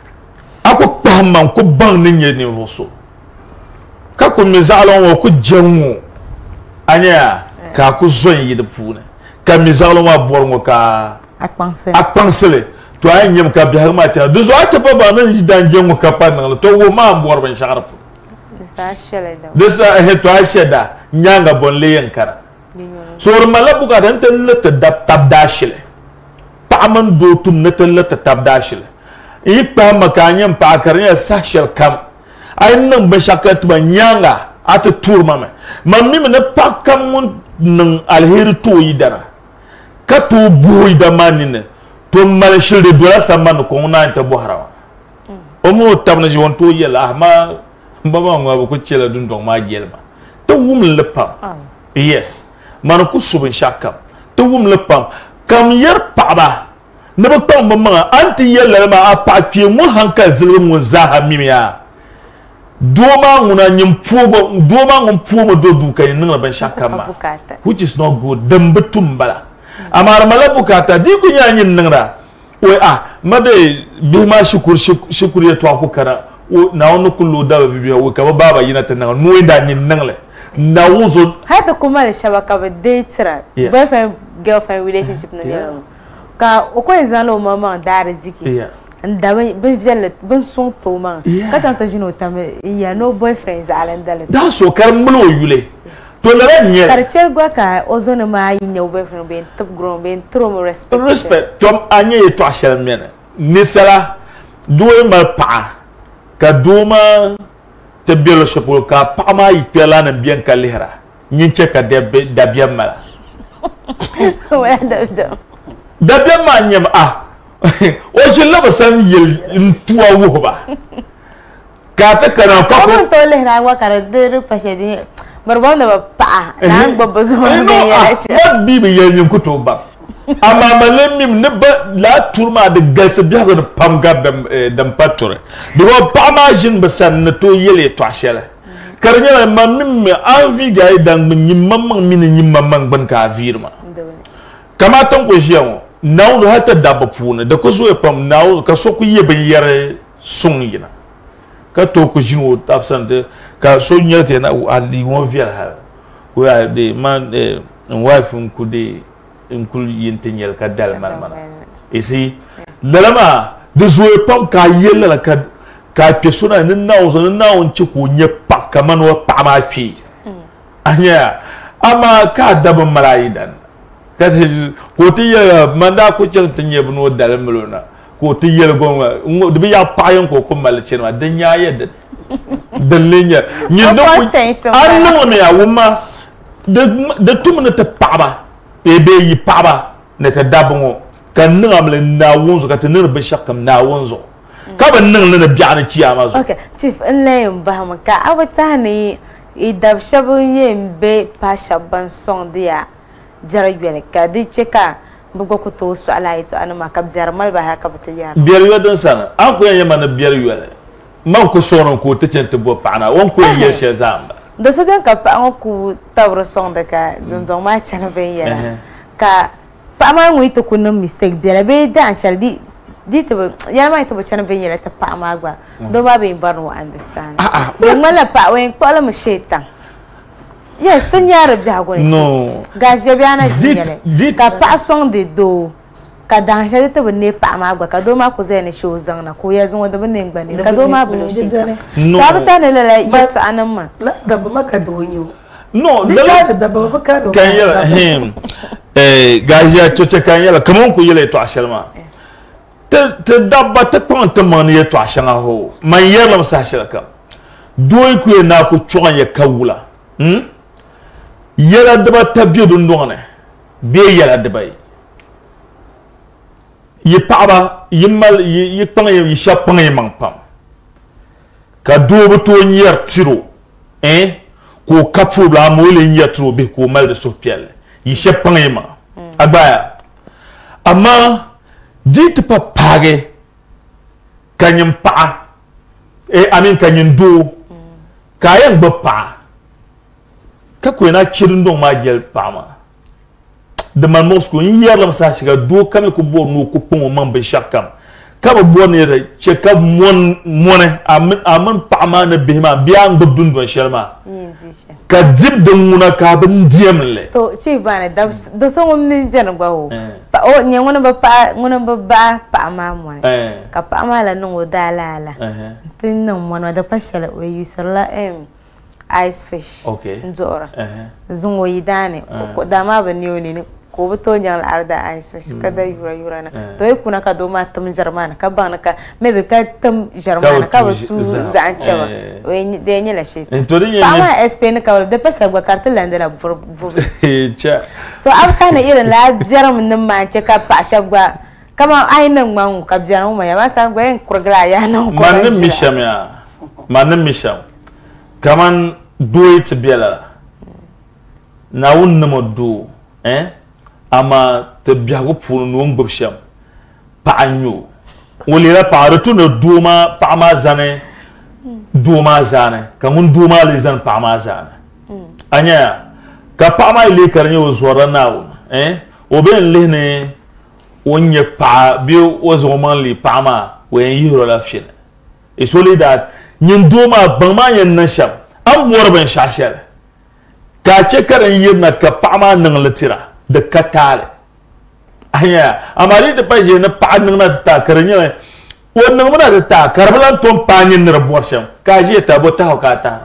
ako kpamman ko ban nin ye ni voso ka ku mi zalon wa ku jenwo anya ka ku zon yi da pune ka mi zalon wa borngo ka akpansele akpansele to ay nyem ka bi harma ta do so ata ba ba nan jidan jenwo ka pa nan to wo ma bor ban shagarpu sa shele da desa he to ay sheda nyanga bon le yankara so malabu ka dan tan lata dab tab dashile pa man do tum na tan lata tab dashile yi pa makanyam pa karnya sashel kam ay nan ba shakat ba nyanga ata turma me mammi me na pa kam mun nan alheri to yi dara ka to boy da manine to mal shilde dola samman ko na ta boharawa o mo tabna ji won to yela ma baba ngwa ko cela dun don ma gelma to wum lepa yes man ku subin shakam to wum lepam kam yer paba ne ba tom ma anti yella ma apa pie mu hanka zilum mu zaha mimiya doma nguna nyim pugo doma ngum pugo do du kay ningla ban shakam ma which is not good dem betum bala amar mala bukata di ku nya nyin ningra we ah made bi ma shukur shukur ya to ku kara na wonu kullu da bi we ka baba yina tan no inda nyin ningle na wuzo hata kuma da shabaka ba dateira boyfriend girlfriend relationship no ne ka o ko ezalo mama da arziki da ban jelle ban son to ma ka tanta jino ta ya no boyfriend zalan dale da so kar mulo yule to la nye karche gwa ka ozone ma yi ne boyfriend ben top grown ben trop mo respect respect tom anye to ashel mena nisala duwe mal pa ka duma te bielo shepul ka pa ma yi pela na bien ka lihra nyinche ka debbe dabia mala wa da da dabia ma nyam ah o jilla ba san yel tuwa wo ba ka ta kana ko ko to lihra wa ka de pashe di barbanda ba pa na babba zo ne ya shi ba bibi yen ku to ba amma malemim ne ba la turma de gelse biya go pam gadam dam patore do pa ma jin ba san na to yele to ashela karnya ma mim me envie ga idan min mamman min yin mamman ban ka virma kama tan ko jiyan nawzo hata dabba puna da ko zo e pam nawzo ka so ku yebe yare sun yina ka to ko jino absente ka so nyake na ali won via ha we are the man and wife ku de inkul yintinyel ka dal man mana isi lalama de zo e pam ka yella ka ka pesona ni nawzo ni nawon ci ko nye pak kaman wa pa ma ci anya ama ka dabban malaidan ka ko ti ya manda ko cin tinye buno dal mulona ko ti yel gonga de bi ya payon ko ko mal cin dan ya yadda dalinya nyindo ko anno me ya wuma de de tumna ta paba e be yi paba ne ta dabbo kan ngam le na wonzo ka tanir be shakam na wonzo ka ban nan na biya na ciya ma zo okay chief in layin ba maka awata ne i dab shabu yen be pa shaban song dia jara yele ka di cheka bugo ko to su ala ito anuma ka biar mal ba ha ka butiya biar yodan sana an ko yema na biar yele man ko soron ko te cente bo paana won ko yer she zamba do so ben ka pa an ku tawro song de ka jonjon ma chana ben yela ka pa ma ngui to kunno mistake biar be dan shall di di to ya ma to chana ben yela ta pa ma gba do ba be bar no understand be mala pa wen ko la mu shetan yes tun yarab jago no ga jebiana jiyele ka pa song de do ka dan shade to ne pa ma gba ka do ma ku zai ne show zan na ko ya zan wanda ban ne gbani ka do ma bulu shi no ka bata ne la yes anan ma la da ba maka donyo no da da ba ba ka do kan yala him eh ga ya choche kan yala kaman ku yele to ashalma te te dabba te kon te man ye to ashanga ho man yelam sa shirka doy ku na ku chon ye kawula hm yala daba tabiyo dun dongane be yala daba yi paaba yi mal yi pang yi shapang yi mang pam ka do to nyer tiro eh ko kapu la mo le nyer tiro be ko mal de sopiel yi shapang yi ma abaya ama dit pa page kanyim pa e amin kanyin do kayan ba pa ka ko na chirin don ma gel pa ma de man mosco yerlam sa shiga do kam ko bo no ko pon man be shakam ka ba bo ne re che ka mon mone amin amin pa ma na be ma biang be dun don shelma ka dib de muna ka ben diemle to chi bana da do so ngom ni jan gba ho pa o nya ngona ba pa ngona ba ba pa ma mo ka pa ma la no da la la tin no mo no da pa shala we yusala em ice fish okay nzora zungo yidane ko da ma ba ni oni ko to nyal arda ice fish kada yura yura na to e kuna ka do ma tum jarmana ka bana ka maybe ka tum jarmana ka su za anchewa we de nyela shi to de pa ma espene ka de pesa gwa carte lande la vor cha so am kana irin la jarm nin ma ce ka pa shabwa kama ai nan man ka jarm ma ya ba sa gwa en kurgra ya nan ko man misham ya man misham kaman do it biela na wun no do eh ama te biago pour no ngobsham pa anyo wolira pa retu no duma pa ma zane duma zane kamun duma le zan pa ma zane anya ka pa ma ile karnyo zora nawo eh oben le ne onye pa bi ozo man li pa ma we yiro la fine e so le that nyin duma ban ma yen na sham am worban shashel ka ce karan yirna ka pa ma nan latira de katale anya amari de pa je na pa nan na ta karanya wannan muna ta karbalan ton panin na borsam ka je ta bota ka ta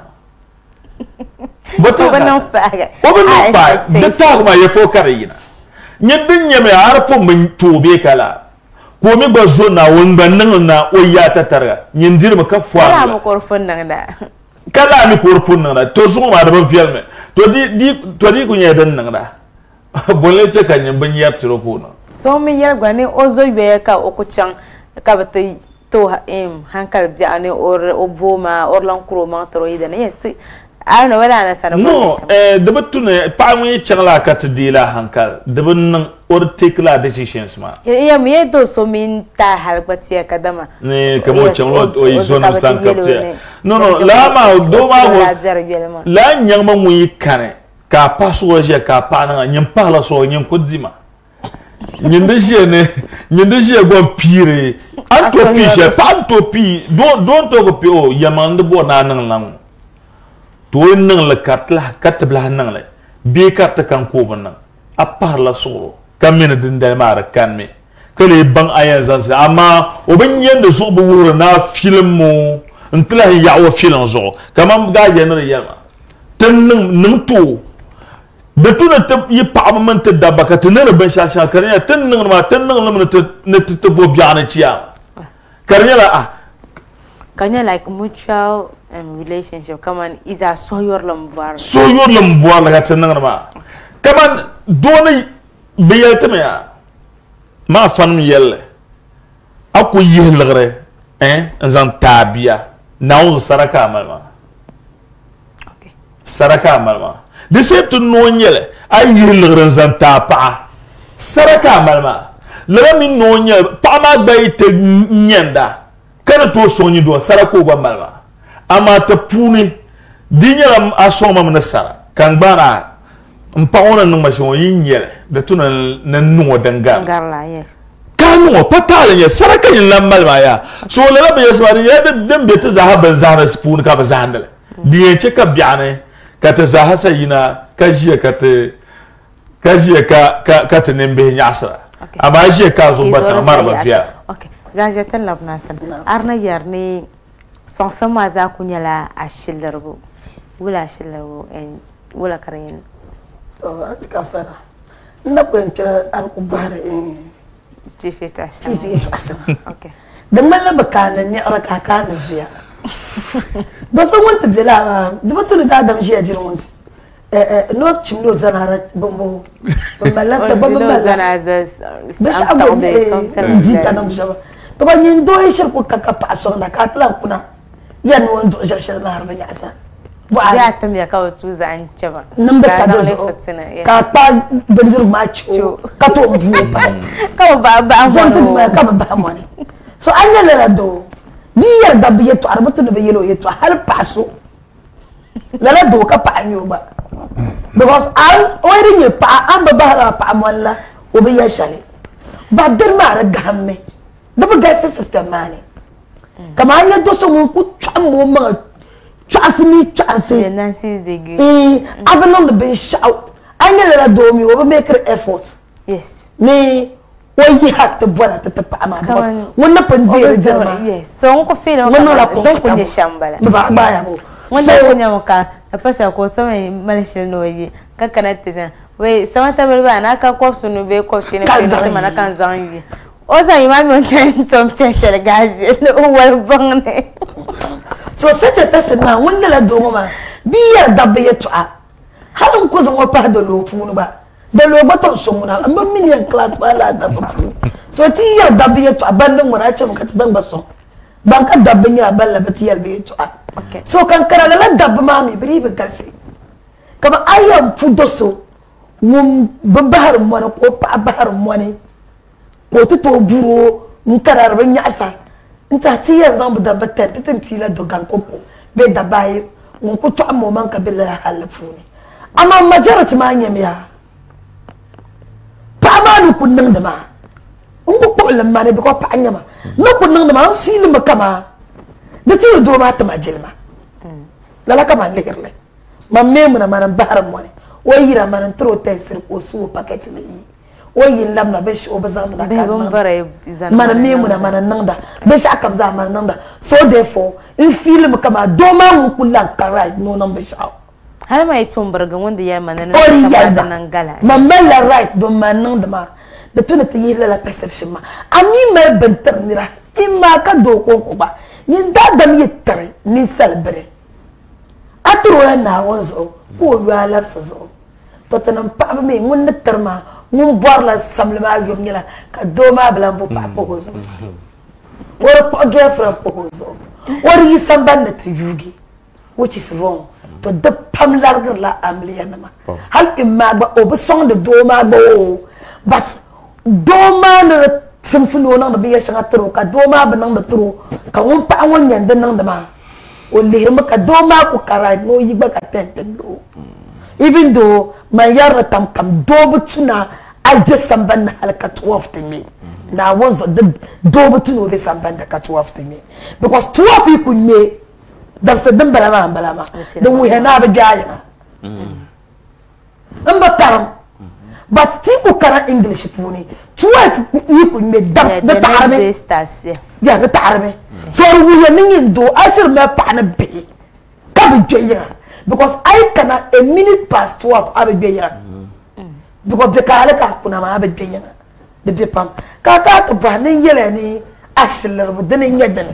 bota ba nan pa ba nan pa de ta kuma ya ko karina nyindin nyame harpo mun tobe kala ko mi ba zo na wangan nan na oya ta targa nyindir maka fwa kala mu korfon nan da kala mi korfon nan da to zo ma da ban filme to di di to di kunya dan nan da bolle ce kan yin ban yar tiro ko na so mi yar gwani ozo be ka okuchan ka bata to em hankal biane or oboma or lan kuro ma toro ida ne yes I don't know whether I said no eh da batune pa mu yi changla ka tdila hankal da ban or take la decisions ma ya mi do so min ta halbati ka dama ne kamo changlo o yi zone san kapte no no la ma do ma go la nyang ma mu yi kane ka paso je ka pa na nyam pa la so nyam ko dima nyinde je ne nyinde je go pire antopi je pa antopi don don to go pi o yamande bo na nan nan to nan la katla katbla nan la be karta kan ko ban a parla so kamina din da mara kan me kale ban ayan zansa amma o ban yanda so bu wuro na film mo ntla ya wa film zo kamam gaje na yama tan nan nan to da tuna ta yi pa man ta dabba ka tunan ban shasha karnya tan nan ma tan nan lamna ta na ta bo biana ciya karnya la ah kanya like mutual um, relationship come on is a so yor lambar so yor lambar la tan nan ma kaman doni biyata me ma fan mi yelle aku yelgre eh zan tabia nawo saraka ma okay saraka malma de se to no nyele ay yirligren zanta pa saraka malma la mi no nyele pa ma bay te nyenda kana to sonyi do sarako ba malma ama ta puni dinyala asoma na sara kan bana mpaona no mashon yinyele de tuna na nuwo dangal garla ye kanu patale ye saraka yin lamal ya so le ba yeso ari ye dem be tza ban zara spoon ka ba zandale diye ce ka biane ka ta zaha sayina ka jiya ka ta ka jiya ka ka ta nembe nyasara amma jiya ka zo bata mar ba fiya okay gaje tan labna san arna yarni son sama za ku nyala ashillarbu wala ashillarbu en wala karayin oh atika sara na kwenta ar ku bara en jifita jifita asama okay da malla bakana ni araka kana zuya do so wonta dela da batulu da adam shi ajin wonti eh eh no chimno zanara bombo bambala ta bambala zanara bish abu zita nam jaba to ba nyin do shir ko kaka pa so na ka tlan kuna yan won do shir shir na harba nyasa wa ya tam ya kawo tuza an ceba nan da ka do ka pa banjir ma cho ka to bu pa ka ba ba zan tu ma ka ba mo ne so anya la do biyar da biye to arbatu ne biye lo yeto hal paso lala do ka pa anyo ba because an ori ne pa an ba ba pa amalla o biya shale ba der ma ra gamme da ba ga system mane kama anya do so mun ku twamo ma twasmi twase nancy zegi eh abano de be shaw anya lala do mi o ba make effort yes ni wai hatta bwana ta tafi amma ba wannan panzeri jirma yes so on ko feel wannan la ko don ko ne shambala ba ba ya bo wannan ko ne maka a fasha ko to mai malishin noyi kakkana tizan wai sama ta barba na ka ko sunu be ko shi ne ke mana kan zangi o sai ma mi on tom tshel gaji no wal bonne so such a person ma wannan la do ma biyar da be to a halin ko zan wa pa da lofu ba da lobaton songuna amma minian class ba la da ba so ti ya da biye to abandan mura ce muka zan ba so ban ka da bin ya balla ba ti ya biye to okay so kan kara la da ba mami biri ba gase kama ayan fudo so mun bahar mu na ko pa bahar mu ne ko to to buro mun karar ban ya asa inta ti ya zan da batta titin tila do gan koko be da baye mun ku to amma man ka billa halafu ne amma majarati ma nyamiya amanu kunnan da ma un ko ko lamma ne ko pa anyama no kunnan da ma sili makama da tiyo do ma ta majilma lala kama lehirle mamme mun ma nan bahar mo ne wayira man tro tay sir ko su packet ne yi wayin lamna be shi obazan da kan man me mun ma nan nan da be shi akam za man nan da so therefore in film kama do ma mun kullan karai no nan be shi har mai tun barga wanda ya mana na nan gala mamman la right don manan da ma da tuna ta yi la perception ma ami mai bantar nira in ma ka dokon ku ba ni da da mi tare ni salbere atro na wanzo ko ya lapsa zo to tanan pa ba me mun tarma mun bor la samlama yom nyala ka do ma blan bu pa po zo wor ko gefra po zo wor yi samban na to yugi which is wrong to the pam larger la amliya nama hal imma ba o ba song de do ma ba but do ma na simsin wona na biya shanga tro ka do ma ba nang da tro ka won pa won yan da nang da ma o le ma ka do ma ku kara no yi ba ka tenten do even though ma yar tam kam do bu tuna ai de samban na halka twelve to me na was the do bu tuna be samban da ka twelve to me because twelve yi kun me da se dan balama balama da wuya na ba gaya an ba karam but ti ku kara english funi twelve yi ku me da da tarame ya da tarame so wuya nin do ashir ma pa na be ka bi gaya because I can a minute past twelve abi gaya because de kala ka kuna ma abi gaya de be pam ka ka to ba nin yele ni ashir bu danin yadda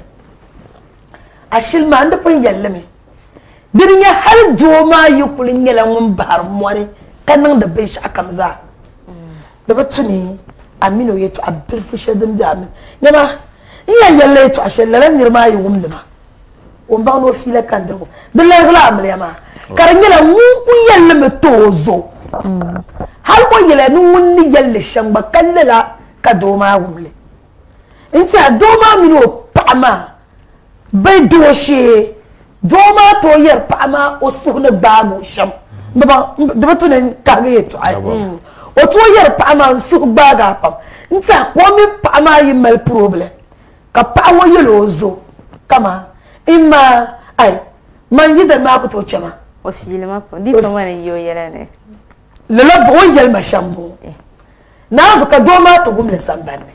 ashil ma anda fun yallame dirinya har joma yukulin yalan mun bar mone kanan da bin shi akamza da batuni amino yeto abbil fushe dum jamin yana iya yalle to ashil lalan yirma yi wumduma on ba no fila kan dirgo dillar gala amle ma karanyela mungu yelle metozo hal ko yele nu wonni yelle shamba kallela ka doma wumle inti doma mino pama bay doshi doma to yer pama o suhna babu sham baba daba tunen kage to ay o to yer pama su baga pam inti ko min pama yimal problem ka pawo yelozo kama imma ay man yida ma ko to chama o silma po di to man yo yerane lala bo yel ma shambo nazo ka doma to gumle sambanne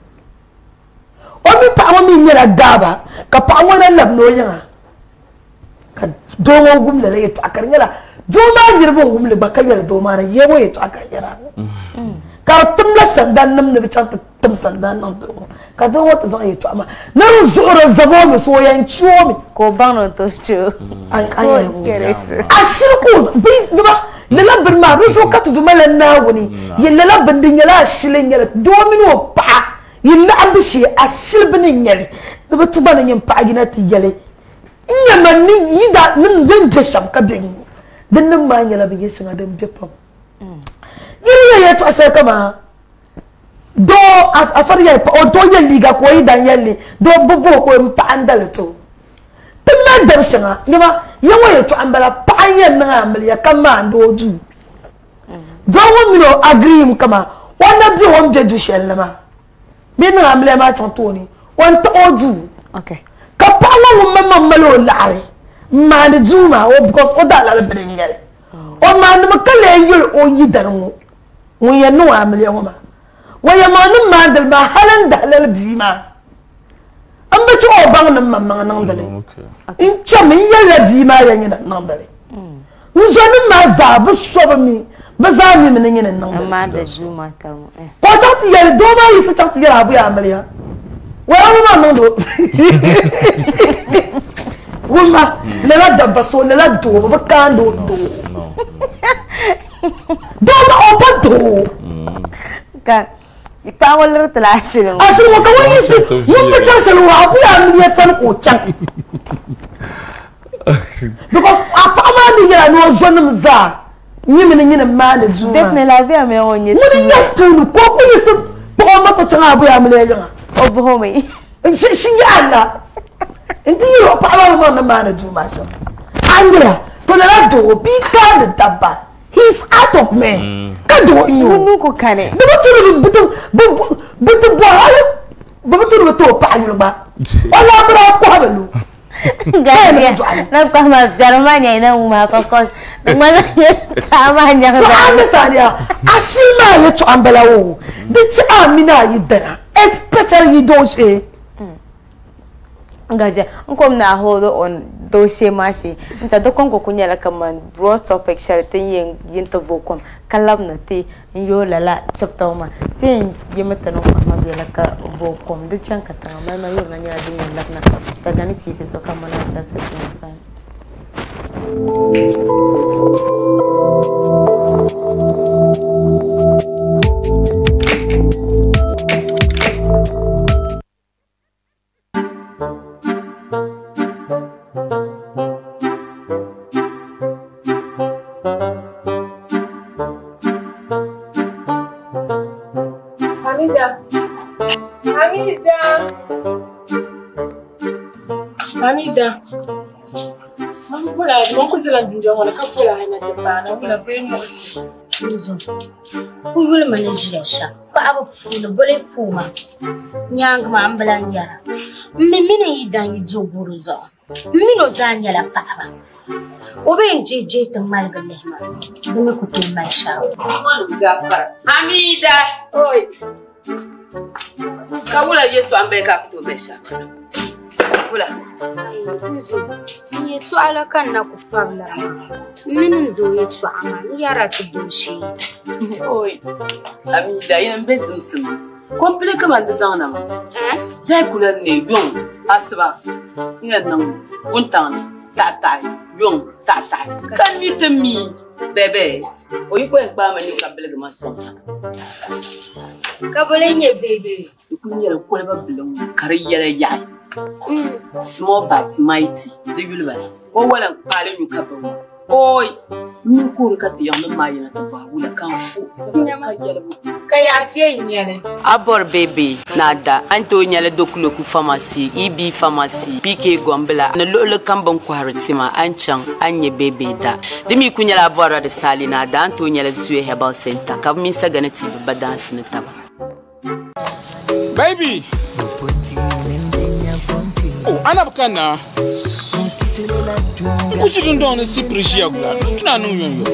o mi pa mo mi nyela gaba ka pa mo na lab no yanga ka doma gumle le to akar nyela doma jirbo gumle ba ka yel doma na yebo yeto akar yara ka tum la sandan nam ne bi chanta tum sandan nan do ka do wata zan yeto ama na zoro zabo mi so yan chuomi ko bano to chu ay ay ashirku bi ba lala bin ma ruso ka tudu mala na woni yella bin din yala shilin yala domino pa yella ambishi ashil bin yali da ba tuba nan yin pa gina ti yale inya man ni yida nin din de sham ka bin din nan ma yala bi yeshin adam jepam yiri ya to ashe kama do afariya pa on to yalli ga ko yidan yalli do bubu ko pa andal to tumma dabshanga ngima yawa ya to ambala pa yan na amliya kama ndoju jawo mino agree kama wanda bi won be du shellama bi na amliya ma chan toni won to oju okay ka pa na mamma malo lare ma de juma o because o da la bringel o ma no kale yul o yidan mun ya no amliya wama waya ma no ma dal ma halan da halal bi ma an ba ci o bang nan mamma nan dale in chom yalla di ma ya nyina nan dale uzo ni ma za bu so mi ba za mi min nyina nan dale ma da juma tarmo eh ko chanti yel do ma yi se chanti yel abu ya amaliya wa ma nan do wuma le la da baso le la do ba kan do do do ma o ba do ka ipa wala tala shirin asin mo ka wani si mun ba cha shalu wa abu ya mi yasan ko chan because apa ma ni yara no zonum za ni min ni ma na juma definitely la vie me onye mun ya tunu ko ku yi su ko ma to chan abu ya mi le yanga obo homi shi shi ya Allah inti yo pa ma ma na ma na juma sha angira to la do bi ka da dabba he's out of man ka do nyu nu ko kane da ba tunu butu butu bo halu ba tunu to pa ni ba wala bra ko halu gaya na kwa ma Germania ina uma kokos ngwana sama nya so understand ashima ye to ambelawo the amina yidana especially yidoshe ngaje nkom na hodo on doshe mashi nta dokon ko kunyala kaman broad topic shartin yin yinta bokom kalab na ti yo lala chapta ma tin yimata no ma bela ka bokom de chanka ta ma ma yo nanya din lakna ta gani ti so kamana sa sa tin Hamida, mama kula mon ko zela dinjo wala ka kula hana te bana wala be mo uzo kuyul manisha pa aba funa bole puma nyang ma ambala nyara mmino yidan yizo buruzo mmino zanya la papa obe njeje ta malga lehma dumi ko to masha wala gafara Hamida oi kawula yetu ambaye ka to besha kula uzo ni yetu ala kan na ku fabla minin do yetu ama ni yara ta doshi oi Hamida ina bezin sim komple kaman da zana ma eh jai kula ne yon asba ina nan untan tata yon tata kan ni temi bebe oyi ko en pa ma ni ka belega ma son ka bole nye bebe kunyere ko le ba bilon kare yele yai small but mighty do you believe o wala pale nyu ka ba Oi, min kuru ka ti yang ma yana ta babula kan fu. Kaya fiye nyele. Abor baby nada anto nyale dokulo ku pharmacy, E B pharmacy, P K Gombla. Na lolo kan ban ku haritima an can anye baby da. Dimi ku nyala abora da sali nada anto nyale zuwe herbal center. Ka min sa gana T V badansi na taba. Baby. Oh, ana bukana. Kuchi dundo na siprishia gula. Tuna nu yonyo.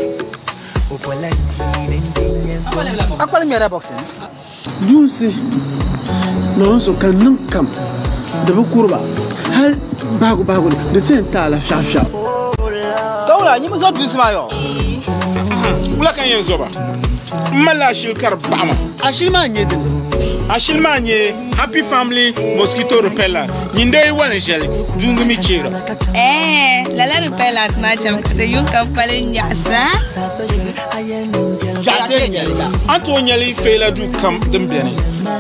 Akwala mi ara boxing. Dunsi. Non so kan nim kam. Da bu kurba. Hal bagu bagu da tin tala shaf shaf. Kawla nyi mo zo dunsi ma yo. Ula kan yen zoba. Mala shilkar bama. Ashima nyedin. Ashilmanye Happy Family Mosquito Repellent. Ninde wala gel dungumi chira. Eh, lala repellent ma cham kete yun kam pale nyasa. Gate nyali. Anto nyali fela du kam dembene.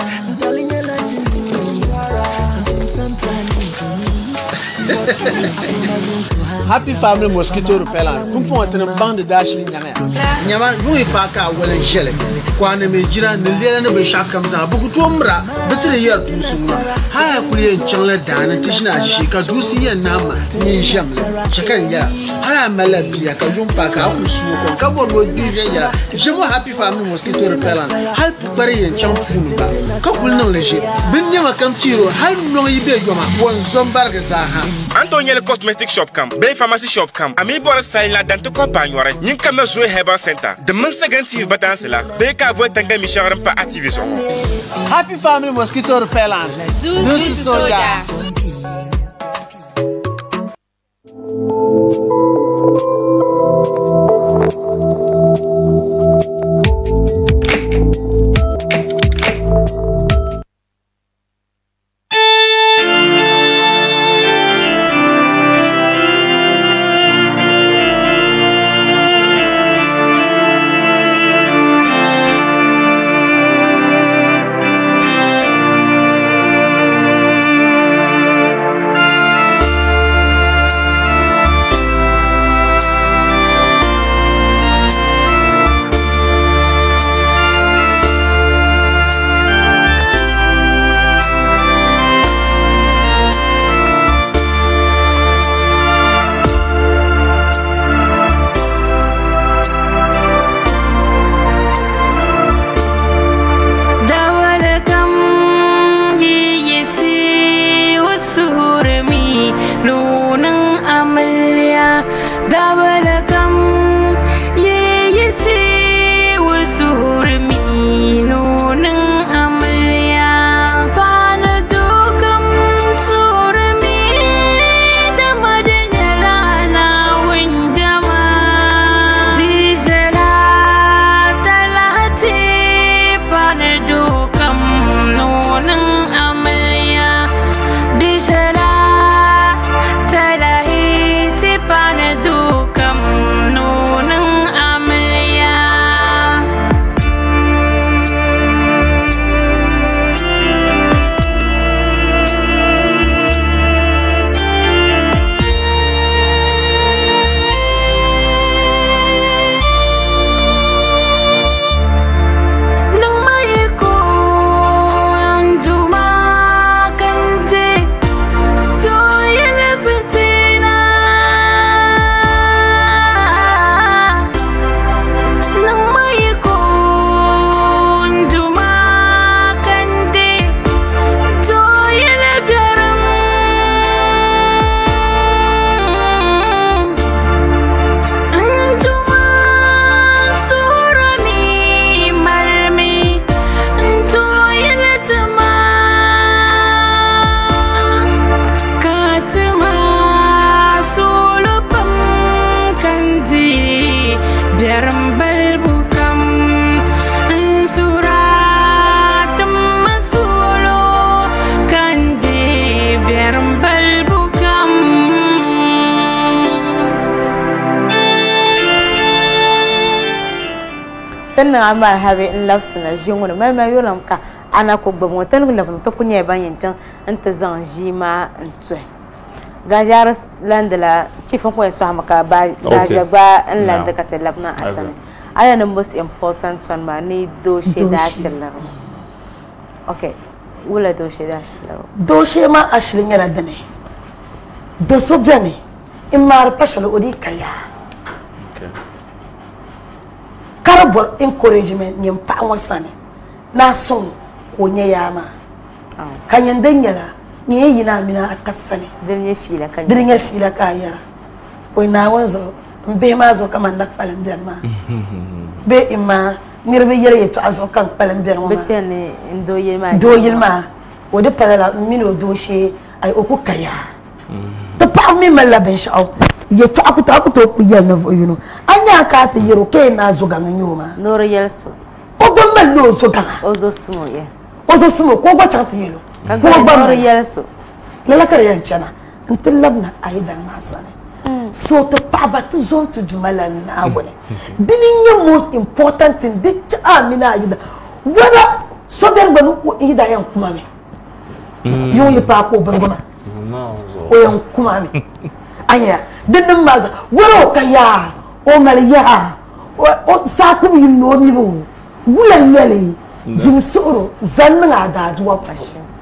Happy Family Mosquito Repellent. Kum po atene bande dashli nyanga. Nyama ngi paka wala gel. Kwana me jira ne lela ne be shakam za buku tomra betre yar tusuma ha kuliye chanla dana tishna shi ka dusi yan nama ni jamle chakan ya ha mala biya ka yumpa ka kusu ko ka bon mo biya ya jemo Happy Family Mosquito Repellent hal pare yan champunu ba ka kulnan leje bin nyama kam tiro hal no yibe goma won zombar ga sa ha Antonio Cosmetic Shop Camp, Bay Pharmacy Shop Camp, Ami Bora Saila Dantuko Banyore, Ninkama Zoe Herbal Center, the Munsaganti Batansela, Beka Tanga Misharam Pa Activism. Happy Family Mosquito Repellent. Dusi Soda. Tanna amar habe in lafsina jinguna mal ma yolam ka ana ko gbo mo tan la to kunya ban yantan anta zan jima ntwe gajar landala chifon ko so hamaka ba gajar ba en landa ka telabna asane aya the most important one ma ni do she da shillaro okay wala do she da shillaro do she ma ashlin yala dane do so jani imar pashal odi kaya okay karabor encouragement nyem pa wasane na son onye yama kanyen danyala ni yina mina akapsane dirnya fila kan dirnya fila ka yara o na wanzo mbe ma zo kama nak palam derma be imma nirbe yere to azo kan palam derma be tiane ndo yema do yilma o de pala mino doshe ay o ko kaya to pa mi mala ben shaw ye to akuta akuto ku yel na vo yuno anya ka ta yero ke na zo ganga nyoma noro yelso o go malo zo ganga ozo sumo ye ozo sumo ko go chanta yelo ko bamdo yelso lala kare yanchana ntilabna aidan masane so to paba to zone to jumala na wone dinin most important thing de amina ayida wala so ber banu ko ida yan kuma me yo ye pa ko ber gona o yan kuma me anya dinin maza waro kaya o maliya o sakum yinno mi bo gulan mele jim soro zanna da duwa pa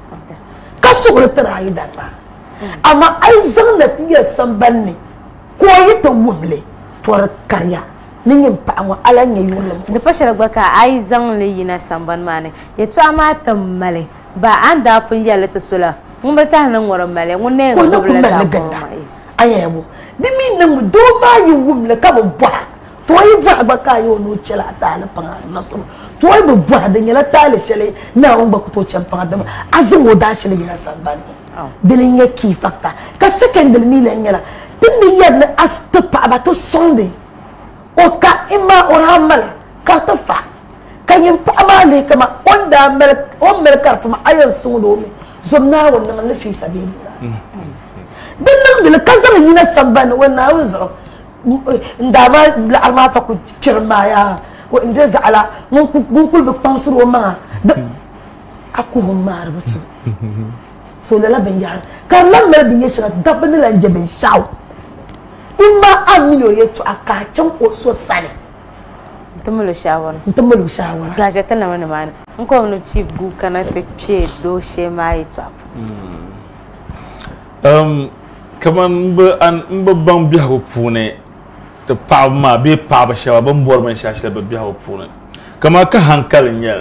kasugul tarayi darba amma ai zan da tiya sambanne ko yita wumle tor karya nin pa wa alan yayi wullum da fashar gbaka ai zan le yina samban mane ya to ama tammale ba an da fun yalla ta sula mun ba ta nan waran male mun ne ko na kuma le ganda ayabo dimi nan do ma yi wumle ka ba to yi ba gbaka yo no chela ta la panga na so to yi ba da nyala ta le shele na on ba ku to chan panga da azumo da shele yina sambanne dinin yake fakta ka second mile nyala tindi yadna asta pa ba to sonde o ka ima oramal ka ta fa kanyin pa ma le kama onda mel on mel karfa ma ayan sundo me zomna wannan man fi sabilillah dinnan dil kazan yina samban wannan wazo ndama la arma pa ku cirmaya wa inda zala mun kun kul bi pansuro ma aku humar butu so la ben yar kar lam mel bin yesha dabban la jabin shaw imma amino yeto akacin oso sane ntumulu shawara ntumulu shawara gaje tana wani mana nko no chief gu kana te che do she mai to um kaman ba an ba ban biya ko pune to pa ma be pa ba shawa ban bor man shashi ba biya ko pune kama ka hankalin yar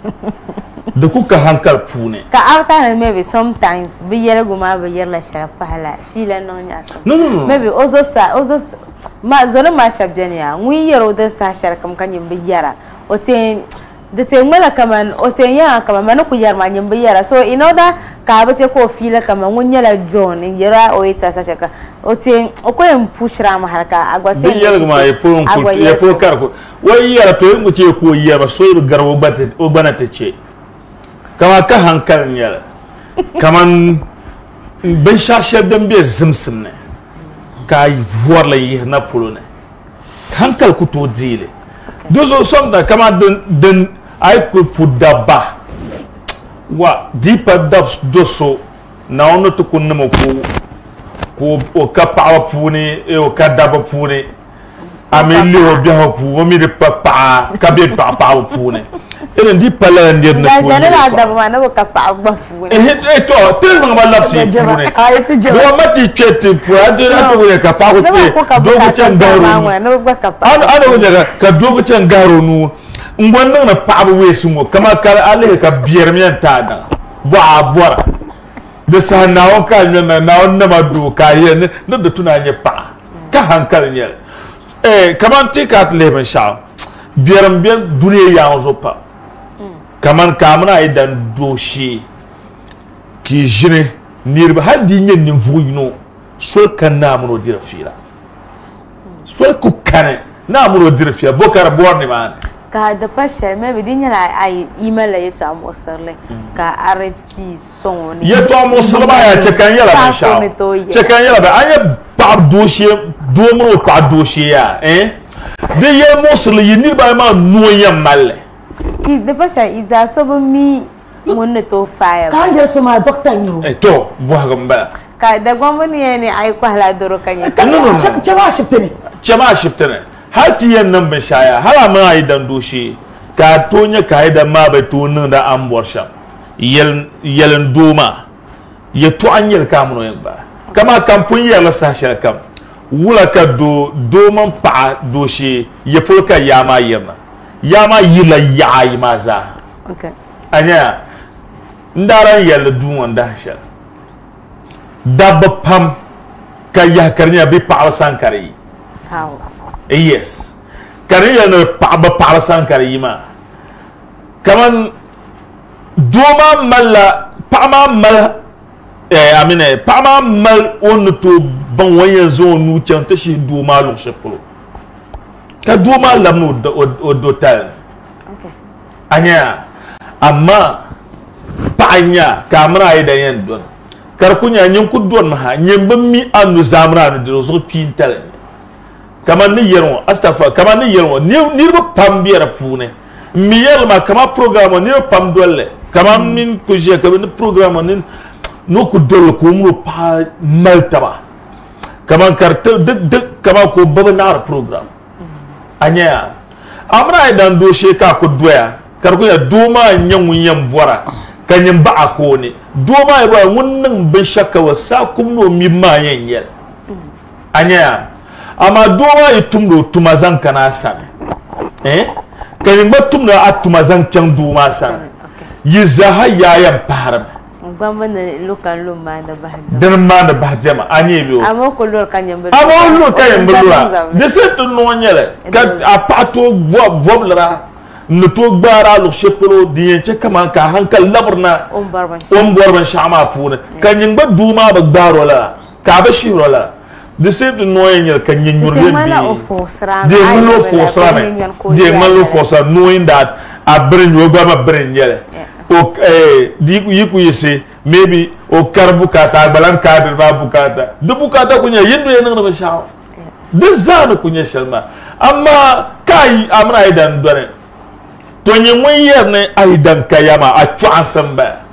da kuka hankal pune ka after maybe sometimes bi yere guma bi yere la shafa hala fila non ya so no no no maybe ozo sa ozo ma zona ma shabjani ya wi yere odo sa shar kam kan yin bi yara o te de te mala kaman o te ya kaman man ku yar ma yin bi yara so in order ka ba te ko fila kaman mun yala john in yara o ita sa shaka o te o ko en pushra ma harka agwa te bi yere guma e pon ku e pon kar ko wai yara to mu ce ko yara so yi garwo ba te o bana te ce kama ka hankalin yara kaman ben shashar dan biya zimsim ne ka yi vuwar la yi na fulo ne hankal ku to dile dozo som da kama den ay ku fuda ba wa dipa dabs doso na ono to kun mo ku ku o ka pa puni e o ka daba puni ameli o biya pu o mi de papa ka be papa puni ene di pala ndir na pu ne la da ba na ka pa ba fu e e to tel nga lafsi pu ne ayati jaba do ma ti chete pu ade na to ka pa ko te do ko chan garo ana ana ko daga ka do ko chan garo nu ngon na pa ba wesu mo kama kar ale ka bier mi ta da ba bora de sa na on ka na na on na ma do ka ye ne da tuna nye pa ka hankal nye eh kaman ti ka le ben sha bieram bien duniya ya zo pa kaman kamana idan doshi ki jine nirba hadi nyen nin vuyino so kan na mu dira fira so ku kane na mu dira fira bokar borni man ka da pasha me bidin yana ai email ya to am osarle ka rp song ya to am osarba ya ce kan yala ban sha ce kan yala ba anya pa doshi do mu pa doshi ya eh de ye mo sulu yinirba ma no yamalle ki de pasha iza so mi wonne to fire kan je so ma doctor nyo e to bo gamba ka da gwamnati ne ai kwala doro kanye jama'a shifte jama'a shifte ne har ti yan nan ban shaya har ma ai dan doshi ka tonya ka da ma bai to nan da an borsha yel yelen doma ya to an yel ka mun yan ba kama kampun ya la sasha kam wula ka do doman pa doshi ya fulka yama yema yama yila yayi maza okay anya ndaran yel duwan da sha dabba pam ka ya karnya bi pa sankari how yes karnya no pa ba pa sankari ma kaman doma malla pa ma mal eh amine pa ma mal on to ban wayan zo nu can ta shi doma lo shepro ka doma lamno do do tal okay anya amma pa anya kamera ida yan don karkunya nyin ku don ma nyin ban mi anu zamra no do so pintal kaman ni yerwo astafa kaman ni yerwo ni ni ba pambiera fune mi yerma kama programme ni pam dolle kaman min ko je kaman programme ni no ku dol ko mu pa maltaba kaman karta de de kama ko babanar program anya amra idan do she ka ko doya karkunya doma nyanwu nyam bora kanyim ba akone doma ba wonnan be shakka wa sa kumno mi ma yanyel anya ama doma itumdo tumazan kana san eh kanyim ba tumdo atumazan can doma san yizaha yayan param gwamma ne lokan lumma da bahja dan ma da bahja ma anye biyo amo ko lor kanyam be amo lor kanyam be lor de set no nyele ka apato bob bob lara no to gbara lo shepro diyen ce kama ka hankal labrna on barban on barban shama puna kanyim ba duma ba gbaro la ka ba shiro la de set no nyele kanyim nyurbe bi de malo fosra de malo fosra knowing that a bring you go ma bring nyele o eh di yiku yese maybe o karbukata balan kadir ba bukata du bukata kunya yindu yenan ba shawo de zanu kunya shalma amma kai amra idan dore to nyin wen yer ne aidan kayama a chuan samba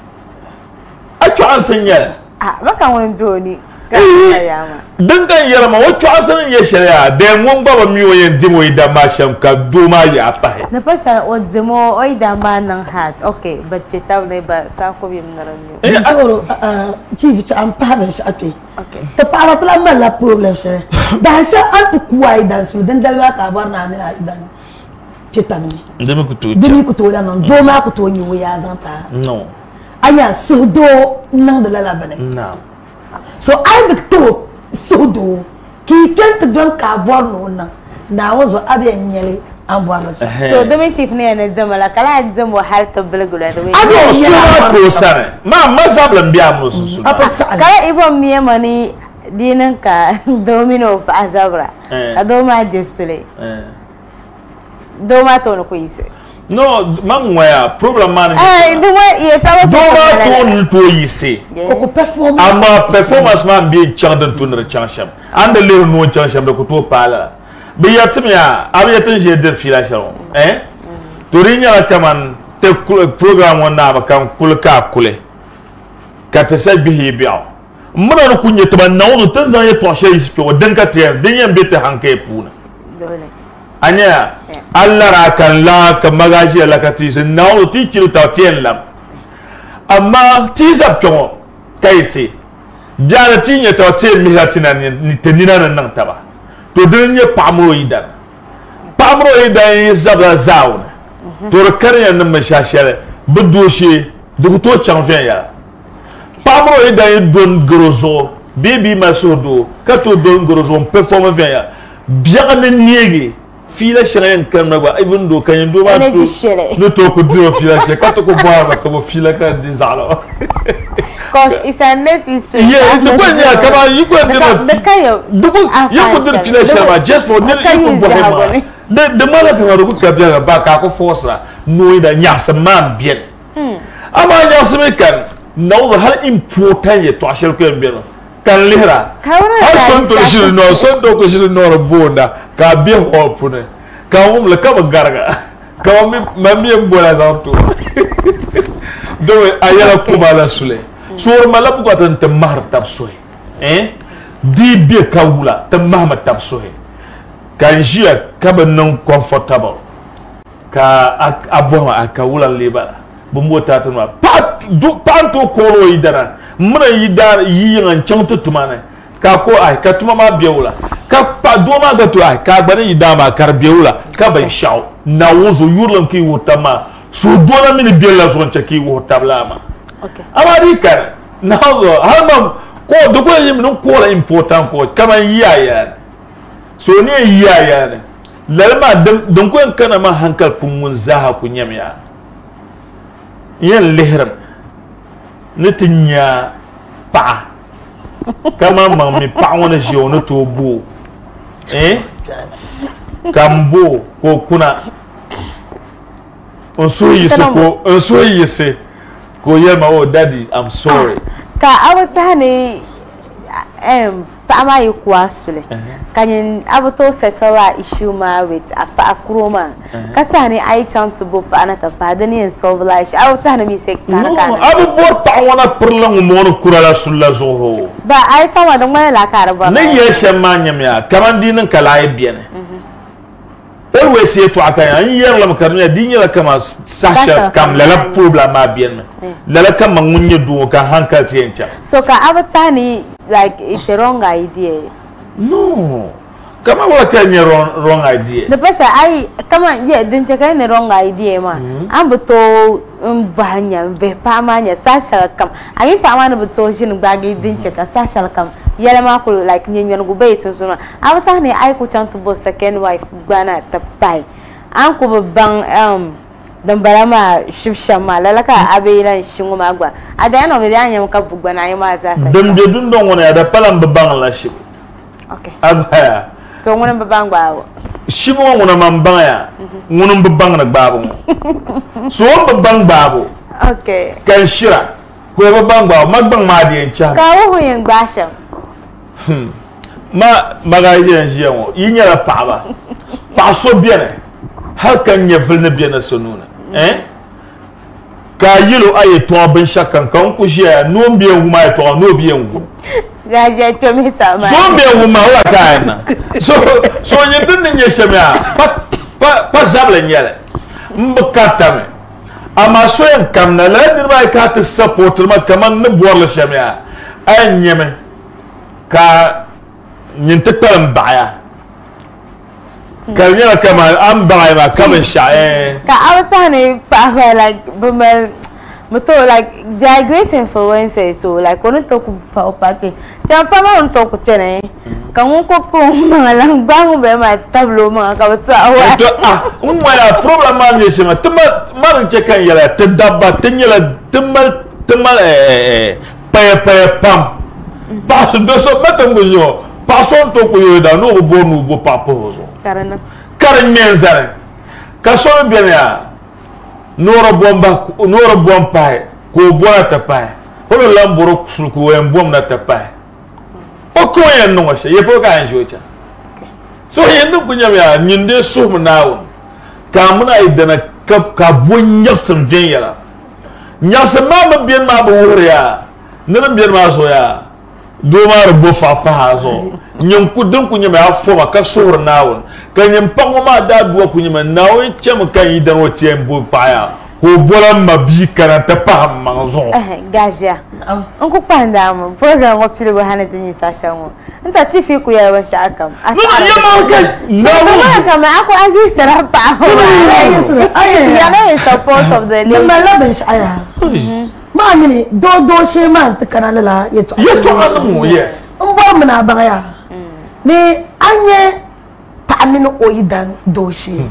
a chuan sanya ah baka won doni kayama dan kan yer ma o chuan san ye sharia de ngon baba mi o yen dimo idan ma sham ka do ma ya pa na fasa o dimo o idan ma nan hat okay bacce taw ne ba sa ko bim naran ni soro chief cha am pa ben sha okay okay ta para tla ma la problem shere da sha an tu kuwa idan su dan dalwa ka bar na mina idan chetamini ndemi ku to demi ku to da non do ma ku to ni wo ya zanta no aya so do nan da la bane no so I be to so do ki kent don ka bor no na na wazo abe nyele an bor so demi chief ne na zamala kala zamo hal to bulgula da we abe so ko sare ma mazablan biya musu su kala ibon miye mani dinan ka domino fa azabra ka doma jesule eh doma to no ko yise no man where problem man eh doma ye tawo doma to no to yise ko performance ama performance man bi chandan to no chansham and the level no chansham da ko to pala bi yatimya abi yatin je der fila shawo eh to rinya kaman te program wonna ba kan kulka kule ka ta sai bihi bi'a muna no kunye to ban nawo tan zan ya to shi to dan ka tiya din yan bi ta hankai puna dole anya Allah ra kan la ka magaji la ka ti sun nawo ti ci ta tiyan lam amma ti zab to kai se biara ti nya ta tiyan mi hatina ni tenina nan ta ba to din ya pamro idan pamro idan ya zabra zauna to karya nan mashashare budoshe duk to chanfen ya pamro idan don grozo bibi masodo kato don grozo performance ya biya ne niege fila shirayen kan ba even do kan do ba to no to ko do fila she kato ko ba ba ko fila ka dizalo cause it's a necessary yeah the point ya kama you go do the you go do fila she ba just for no you go bo de de mala ka ro ka biya ba ka ko force no ida nyasa man bien ama nyasa me kan no har important ye to ashel ko bien kan lihra har son to shi no son to ko shi no bonda ka bi hopune ka mum la ka garga ka mi mami mbola za to do ayala ko bala sule sur mala bu ko tan te mar tab soy eh di be ka wula ta mahma tabsohe kan jia ka ba non comfortable ka abo aka wula leba bu mota ta ma pat du panto koro idara mura yidar yiyan chanta tumana ka ko ai ka tuma ma biewula ka pa do ma ga to ai ka gbare yidama kar biewula ka ban shaw na wozo yurlam ki wutama so dona mini biella zon cha ki wutabla ma okay amari kan na zo halma ko do ko yim non ko la important ko kama yaya so ne yaya ne lalma don ko kana ma hankal fun mun zaha ku nyamya yen lehram nitinya pa kama mami pa wona jiona to bo eh kambo ko kuna on so yise ko on so yise ko yema oh daddy I'm sorry ka awata ne em pa ma yikwa sule kanyin abuto settle issue ma with apa akroma kata ne ai chant bo pa na ta fa dani en solve la issue awata ne mi se kana kana abu bor pa wona perlang mo no kurala sulla zo ba ai ta wa don la kar ba ne yeshe manyam ya kamandinin kala ai biene always say to aka an yer lam karnya dinya kama sasha kam lala problem ma bien lala kam munye do ka hankal tiencha so ka abata ni like it's a wrong idea no kama wala kanya wrong wrong idea the person I kama yeah din chaka ni wrong idea ma ambuto mbanya be pa manya sasha kam ami pa ma no buto shin gbagi din chaka sasha kam yele ma ko like nyenyon go be so so abata ni ai ko chanto bo second wife gbana tapai an ko bang um dan barama shibshama lalaka abeyiran shinguma gwa adana no yanya ka bugwana ayi ma za sa dem de dun don wona da palam bang la shib okay abaya so ngona bang gwa shibo ngona man bang ya ngona bang na babu so bang babu okay kan shira ko bang babu magbang ma de encha ka wo yen gbasha hmm ma magaje enje wo yinyara paaba pa so biene har kan nyefil ne biene sonuna eh ka yilo aye to ban shakkan kan ku je no biye huma to no biye ngu gaje to mi ta ma so biye huma wa kana so so nyindin ne nyeshemya pa pa pa zabla nyele mbakata me ama so yan kam na la dirba ka ta support ma kaman ne borla shemya ay nyeme ka nyinta talam baya kanya kama am baya ma kama shae ka awta ne pa like bumel muto like they are great influencers so like on to ku fa opake ta pa ma on to ku tene kan ko ko mangalang bangu be ma tablo ma ka to awa to ah umma ya problem ma ne sima tuma marin ce kan yala ta dabba tin yala tuma tuma eh pa pa pam pa so do so metango yo Passons to kuyoda no bo no bo papo zo karana karan menzare ka so bien ya noro bomba noro bompa ko bona tapai holo lamboro sulku en bom na tapai o ko en no washe ye po ka anjocha so ye no kunya ya nyinde so mnawo ka muna idana ka ka bonya san venyala nyasa mama bien ma bo woriya nana bien ma so ya do mar bo papa hazo nyam kudin kunya ma foma ka sur nawon ka nyam pango ma da duwa kunya ma nawo chem kan yidan woti en bo paya ko bolam ma bi kana ta pam manzo eh gaja on ko panda mo program wo pile go hanete ni sasha mo nta tifi ku ya wa shakam asara ya ma ka no ma ka ma ako agi sara pa ho ya na support of the lady ma la ben shaya ma ngini do do she man ta kana la yeto yeto anu yes mbo mna bagaya ni anye pa amino oyidan do she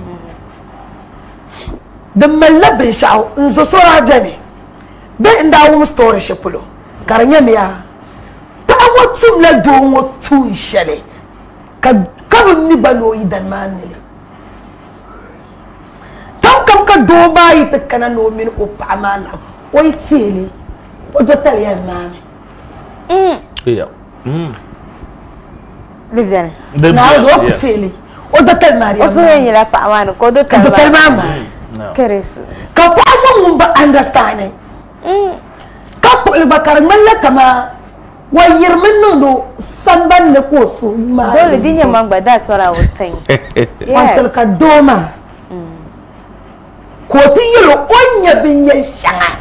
de mala ben shaw nzo sora jani be nda wo story she pulo karanya me ya ta wo tum la do wo tu shele ka ka ni bano oyidan man ne tam kam ka do ba yi ta kana no min o pa amana oi tele o do tele ya mami mm yeah mm Viviane na zo o tele o do tele maria o so yin la pa amana ko do tele do tele mama keresu ka pa mo ba understand mm ka ko le bakar malla kama wa yirmin nan do sanban ne ko so ma dole dinya mangba that's what I was saying wantal ka doma ko tin yiro onya bin ya shanga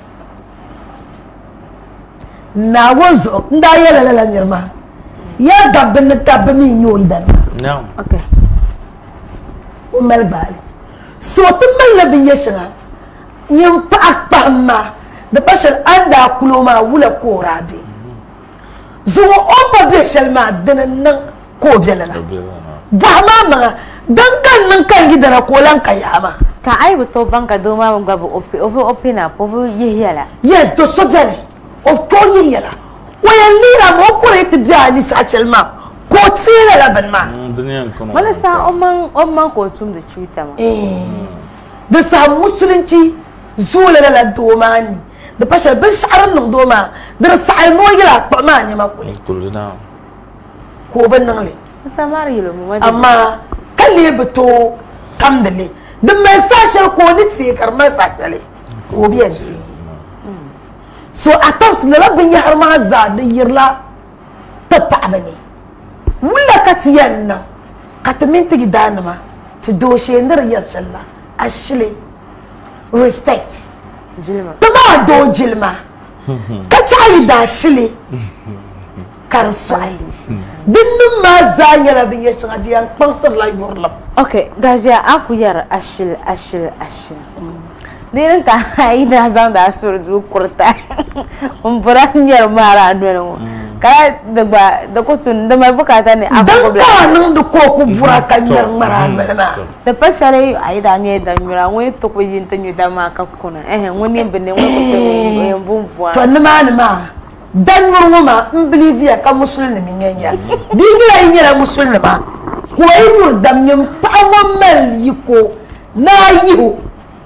na wozo nda yela la nyirma ya dabbin dabbin yo idan no okay o mel bali so tin mel bin ya shanga yin pa akpama da bashar anda kuloma wula ko rabe zuwa opa de shelma danan nan ko belala ba ma ma dan kan nan kan gidara ko lan kayama ka ai buto banka do ma ngaba opi opi opi na povo yeyala yes to so dani of ko yeyala waya lira mo ko rete jani sa shelma ko tsira la ban ma duniyan kono wala sa omman omman ko tum da cuta ma eh da sa musulunci zuwa la domani da fashar bin sha'arar nan doma da sa'ai mo yira ba ma ne ma kule kuluna ko ban nan le samar yilo mu amma kalle bito kamdale duk mai sashar ko ni tsi karma sashale ko biyan tsi so a tabs na rabin ya har ma za da yirla ta fa bane wala ka tiyan nan ka ta minti gidana ma to doshe ndar yar shalla ashile respect jilma tama do jilma ka chayi da shile kar swai dinnin ma zanya la bin yashin adiyan pansar la yurlam okay gajiya aku yar ashil ashil ashil dirin ka ina zan da sur du kurta un buran yar mara don ka da ba da kutun da mai bukata ne a dan ka nan da ko ku bura kan yar mara na da fasare ai da ne da mira wai to ko yin tanyu da ma ka kuna eh wani bane wai ko to yin bumbuwa to ni ma ni ma dan yuruma in believe ya ka musulmi nyanya digira yin yara musulmi ma ko yi mur dam nyam pa mo mel yiko na yiho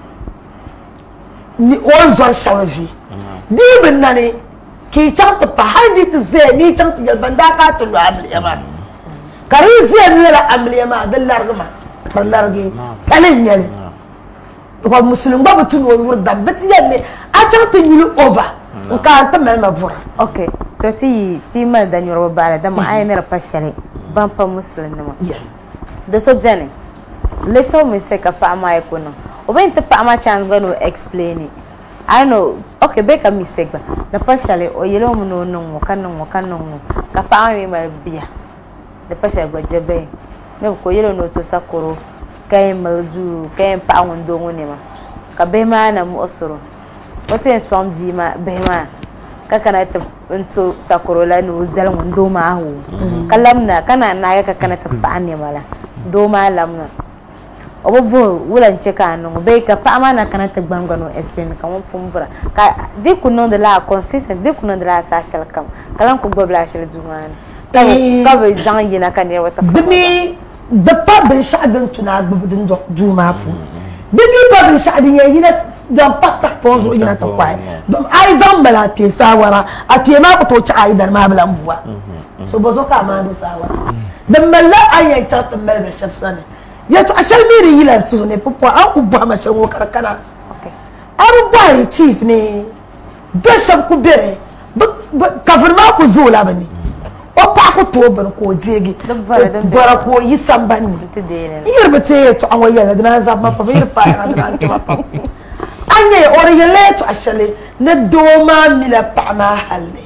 ni on zor shawaji di bin nane ki chanta pa hadi ta ze ni chanta yal banda ka to amli yama kari ze ni la amli yama dal largma kar largi kalin yal ko musulmi ba butun on mur dam bet yanne a chanta ni over ka ta mel ma bura okay to ti ti mal da nyoro bala da ma ay nera pashare ban pa muslim ma da so jane leto me se ka fa ma ko no o ben ta pa ma chan gano explain it I know okay be ka mistake ba da pashale o yelo mu no no kan no kan no ka pa mi ma biya da pashale go jebe ne ko yelo no to sakoro kay malju kay pa wondo ngone ma ka be ma na mu osoro wato yin swam di ma bai ma kakana ta into sakorola no zal mun do ma hu kallamna kana na ga kakana ta fa ne mala do ma lamna obobo wulan cheka no bai ka pa ma na kana ta gbangano explain ka won fumbra ka de kuno de la consistent de kuno de la social kam kalan ko gobla shel jumana ka ka bai zan yi na kan ne wata dimi da pa bin sha'adin tuna gbudin juma fu dimi pa bin sha'adin yayi na dan patta fonzo ina ta kwai dum ai zan bala ke sawara a te ma ko to ci ai dar ma bala buwa so bozo ka ma do sawara dan malla ai ya ta mal be shaf sane ya to ashal miri yilan so ne popo an ku ba ma shan wo karkana okay aru bai chief ne da shaf ku bere ka firma ku zo la bane o pa ku to ban ko jegi bara ko yi samban ni yirbate to an wayala da na zaba pa yirpa ya da ta pa anye oriyele to ashale ne doma mila pama halle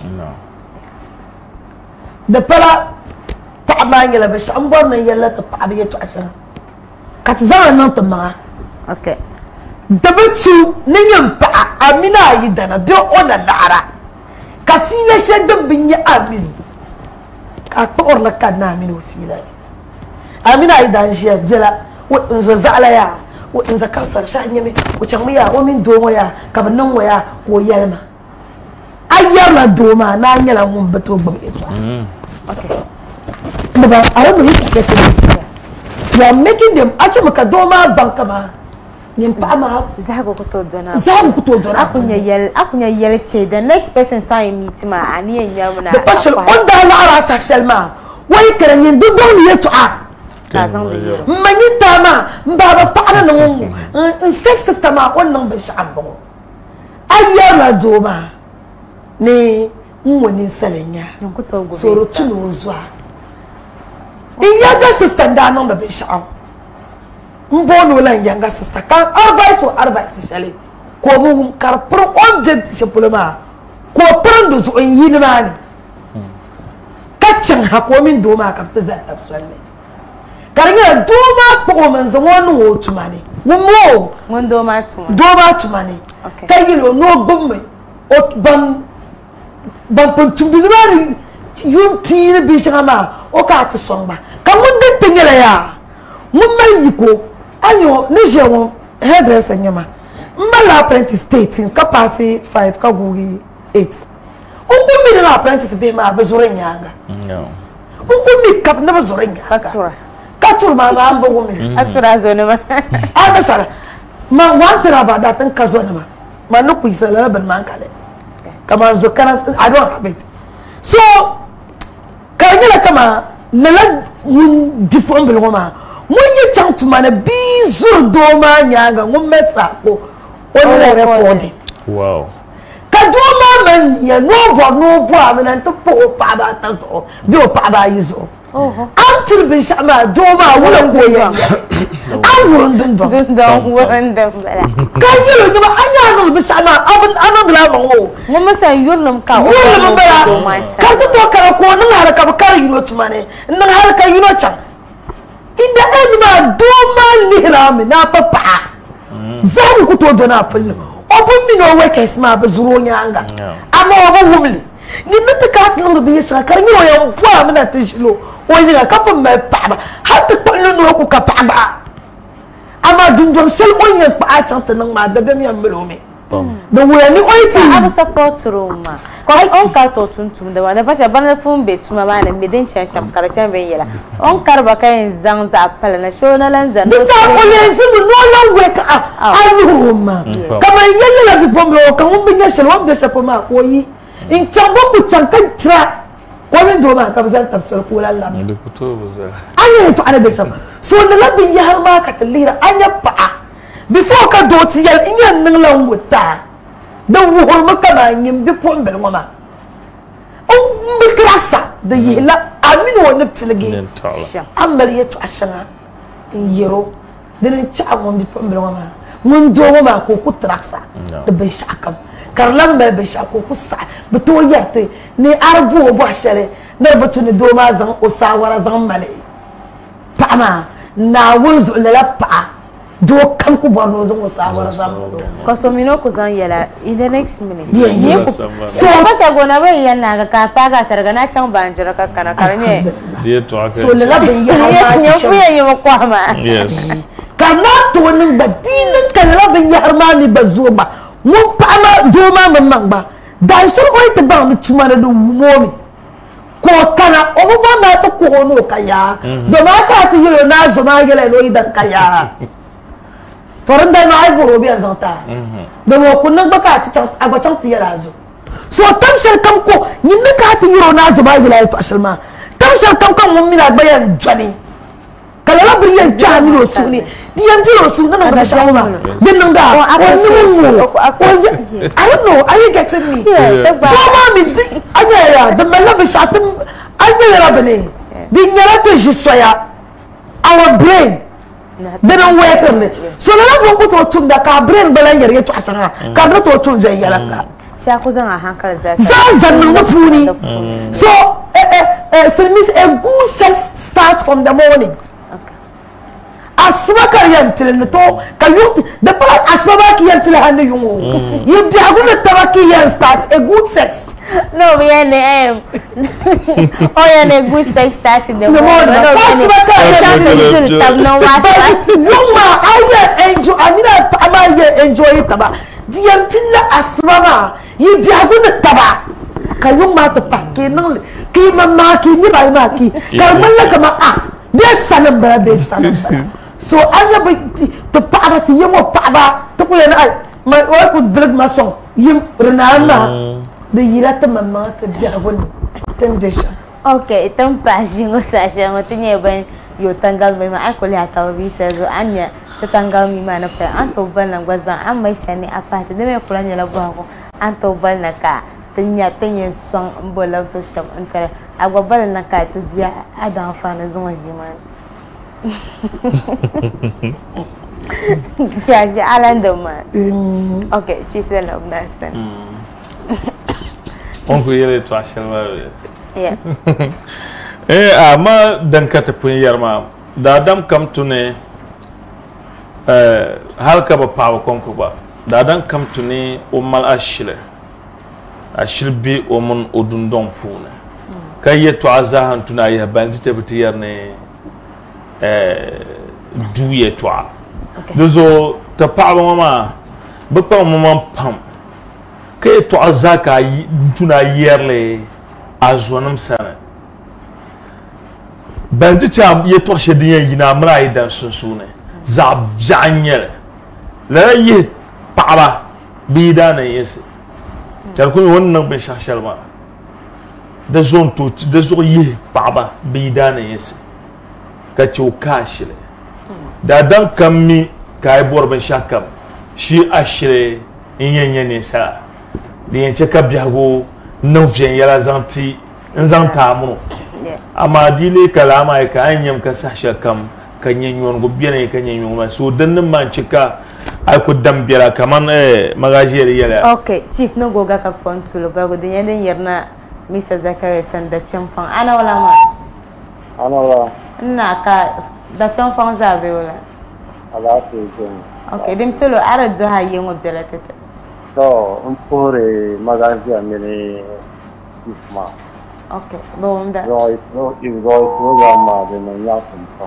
da pala pama ngela be shambor ne yalla to pabiye to ashara kat zama nan to ma okay da bitu ne nyam pa amina yi dana be ona lara kasina shedin binya amini ka ko orla kana amini wasila amina yi dan shi jela wa zo zala ya in za kasar sha nyame wucin miya wa min doma ya kabannin waya ko yalma ayyar la doma na nyala mun bato gbam eto okay ba arabu yi kake you are making them acha maka doma banka ma yin pa ma za go ko to dona za go to dona akunya yel akunya yel che the next person so I meet ma ani enya mu na the person on da la ara sa shelma wai karanyin duk don yeto a mani tama mbaba paana no in sex system a wannan ban sha'an ba ayyar la doma ne mwoni selenya soro tuno zwa iyaga sister ndano da be sha'aw mbono la yanga sister kan advice or advice shale ko mu kar pro object she pulma ko prando so yin mani kaccan hako min doma ka fita zatta salle karnya doma ko man zaman wo tumani wo mon doma tumani doma tumani kayilo no bumme o ban ban puntum bi mari yun tire bi chama o ka ta somba kan mun den tengela ya mun mai yiko anyo ne jewo hairdresser nyama mbala apprentice state ka passe five ka gugi eight unku mi na apprentice be ma bezure nyanga no unku mi kap na bezure nyanga katura katura ma ma ambo gumi atura zo ne ma ana sara ma wantara ba da tan kazo ne ma ma no ku isala ban man kale kama zo kana I don't have it so kanyela kama lela mun different bel goma mun yi chantu mana bizur do ma nyanga ngum mesa ko woni record wow ka do ma man ya no bo no bo amana to po pa ba ta so bi o pa ba yizo oh until bi shama do ma wala ko ya an wurin dun don don wurin da bala kanyelo nyama anya no bi shama abun anu bla ma wo mun masa yurlum ka o yurlum bala ka to to kara ko nan har ka kar yino tumane nan har ka yino chan inda an ma do ma lihram na papa zan ku to do na fullo obun mi no we kes ma ba zuro nyanga amma obo wumli ni mata ka tun rubi shi kar ni o yan bua mina tishilo o yi ka fa ma papa har ta ko no ku ka papa amma dundon sel o yan pa a chanta nan ma da be mi ambelo me da wuya ni o yi aba support room ma ko on ka to tuntum da wanda fasha bana fun be tuma ba na midin chan sham karachan be yela on karba kayin zang za pala na shona lan zan this are only sim no long way ka alhuruma kama yella la bi pombe o kan un binya shel wan be shapo ma ko yi in chambo ku chankan tra ko min do ma ka bazal tafsir ko la la ni ku to bazal anya to ana be sham so la bin ya har ma ka tallira anya pa before ka do ti yel inyan nan lan wuta da wuhur maka ba nyim bi pombe ngoma on bi krasa da yela amino woni ptilege amal yetu ashana yero dinin ci amon bi pombe ngoma mun do ngoma ko ku traksa da bin shakam karlam ba bin shako ku sa bi to yarte ni arbu bo share na batu ni do ma zan o sawara zan male pama na wunzu lala pa do kan ku borno zan o sawara zan male ko so mino ku zan yela in the next minute ni ku so ba sa gona ba yana ga ka paga sarga na can ban jira ka kana karne dia to aka so lala bin ya ma ni ku yayi mu kwama yes kana to nin badinin kala bin ya arma mi bazo ba mun pa ma do ma man ba dan shir o ita ba mu tuma da momi ko kana o ba ma ta ko no kaya do ma ka ta yiro na zo ma gele no idan kaya torin da na ai boro biyan zanta da mo kunnan baka ta agwacin ta yara zo so tamshar kam ko yin ka ta yiro na zo ma gele to ashirma tamshar kam kan mun mina bayan jani kala briyan jamilo suni diyan jiro suna na ba shawma din nan da wani mu I don't know are you getting me to ma mi anya ya da malabi shatin anya ya rabane din yara ta shi soya our brain didn't work ne so la ko ko to tun da ka brain balan yare to asara ka da to tun zai yara ka sha ku zan a hankali za zan zan nan mafuni so eh eh so means a good sex start from the morning asma kar yantil to kayuti da fara asma ba ki yantil hannu yungo yadda agun da tabaki yan start a good sex no we are em oh yeah a good sex start in the morning no asma kar yantil tab no wasa yuma aye enjoy amina ama ye enjoy taba diyantil la asma ba yadda agun da taba kayun ma ta pakke nan ki mamma ki ni bai ma ki karman la kama a be sanan bara be sanan bara so anya ba to paba ti yemo paba to ko yana ma o ko bleg ma son yim renama de yirata mamma ta diagon temptation okay itam pasing usasya mo tinye ban yo tanggal mai ma ako li ata visa zo anya ta tanggal mi mana pa anto ban lang gwazan an mai shani apa ta de me kulanya la bwa ko anto ban na ka tanya tanya song mbola so sham antara agwa bala na ka to dia adan fa na zo jiman ya ji alando man okay chief the love nasan on ko yele to ashelwa yeah eh ama dan ka ta pun yarma da dam kam tune eh halka ba pawo konko ba da dan kam tune ummal ashile ashilbi omun odundon funa kai yeto azahan tuna ya banti tabti yarne eh duye to dozo ta pawo mama ba pawo mama pam kai to azaka tuna yerle azwanam sana banti ta yeto shediyan yina mra idan sunsune za janyel la yi paaba bidana yesi talkun wannan bin shashal ma da zon to da zo yi paaba bidana yesi ka chauka shile da dan kammi kai bor bin shakam shi ashire inyenye ne sa da yance ka biago nan fiyan yara zanti in zanta mu amma dile kalama ka anyam ka sasha kam kanyen yon go biene kanyen yon so dan man cika ay ko dambira kaman eh magajiyar yala okay chief no goga ka pontulo ba go den den yerna Mister Zakaria sanda chamfan ana wala ma ana wala na ka da chamfan zabe wala ala te ko okay dim solo ara jo ha yengo bela tete so un pore magajiyar mene isma okay bo nda roi no in roi program ma de na ya kom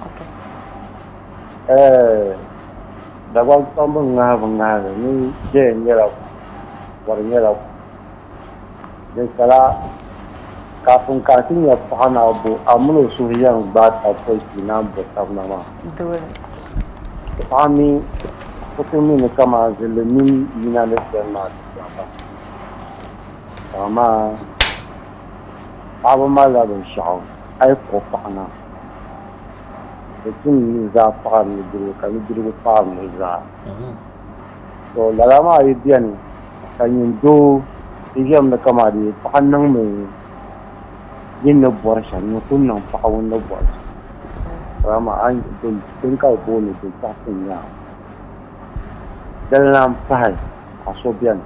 eh da ba to mo nga ba nga ni je ni la wa ni la de sala ka pun ka tin ya pa na bu amulo su yang ba ta ko ki na bo ta na ma dole pa mi ko to mi ne kama je le min ni na le sen ma ta ma pa ba ma la do shao ai ko pa na Itu za paham ni dulu, kami dulu paham ni za. So lama hari dia ni, kami do, dia mereka mari paham nang me, yin nak buat sah, ni pun nang paham nak buat. Lama an tu tingkau pun itu tak punya. Dalam paham, asobian.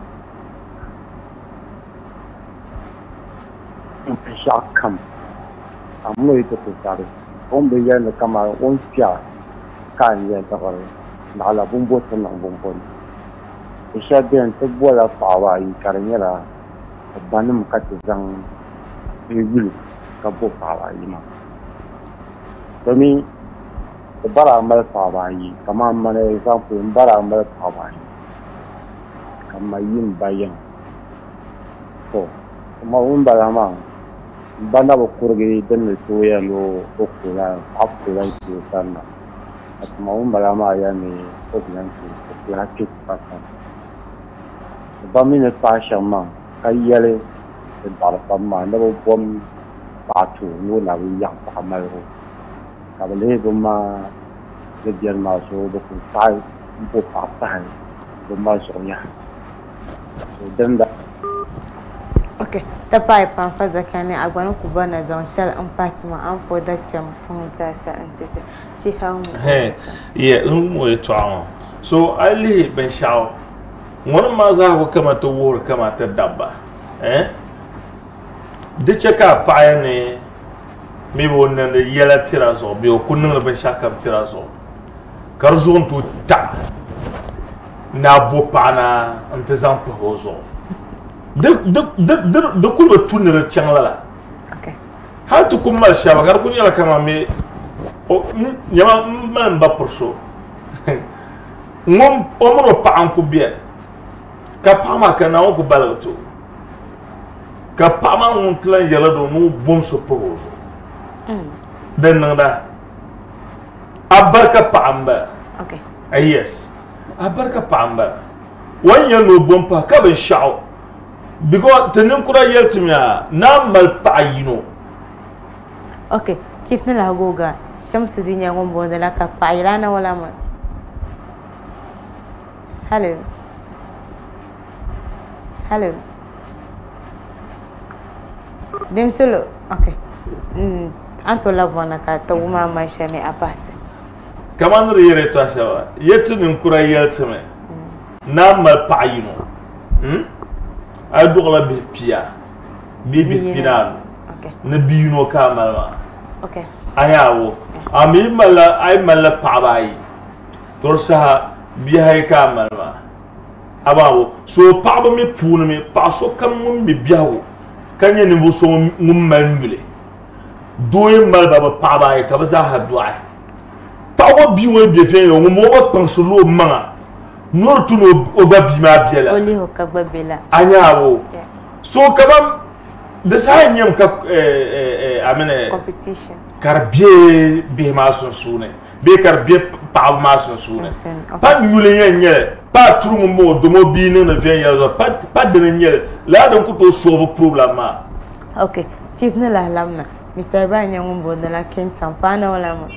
Impsyakam, amu itu tu cari. Om bayan kamar on pia kan yan takar nala bumbot ng bumbon isya din tagbola pawa i karanyara banam katizang bigil kabo pawa i ma kami bara amal pawa i kama mana example bara amal pawa i kama yin bayan so kama um bara ma banda bokurge den to ya lo okula apula ki sana at maum balama ya ni oklan ki la ki pasa ba mi ne pa shama kayale de bar pa ma na bo bom pa tu no la wi yang pa ma ro ka le bo ma le dian ma so bo ku sai bo pa sai bo ma so ya so den da okay ta pai pan fa zakane agwana ku bana zan shal an fatima an production fun sa sa antete ci fa mu he ye un mo to an so ali ben shaw won ma za ko kama to wor kama ta dabba eh de cheka pa ne mi bo nan de yela tira so bi o kunun ben shaka tira so kar zon to ta na bo pana antezan po hozo de de de de de kulba tunira changala okay ha to kumal shaba gar kunyala kama me o nyama man ba porso ngom o mo pa an ku bia ka pa ma kana o ku balto ka pa ma on tlan yala do no bom so pozo mm den nada abarka pa amba okay ay yes abarka pa amba wanya no bom pa ka ben shao because tenin kura yeltimya na mal paayino okay chief na la goga Shamsuddin ya ngombo de la ka paayana wala ma hello hello Dim solo. Okay. Mm. Anto labona ka to uma ma shame apart. Kaman riyere to shawa. Yetin nkura yeltime. Na mal paayino. Hmm? Ay dogla bi pia. Bi bi pinan. Okay. Na biino ka malma. Okay. Ayawo. Ami mala ay mala paabai. Torsa bi hay ka malma. Abawo so paaba mi puuna mi paaso kam mum bi biawo. Kanye ni so mum malmule. Doye mal baba paaba ay ka ba za ha doa. Pawo bi we bi fe yo mo ba pansolo manga. Nor tu no obabi ma biela oli ho ka babela anyawo so kabam de sa nyam ka eh eh amene competition karbie be ma son sune be karbie pa ma son sune pa nyule yenye pa turu mo do mo bi ne na vien ya pa pa de yenye la donc to solve problème ma okay chief ne la lamna Mister Brian nyam bo de la Kingston pa na wala mo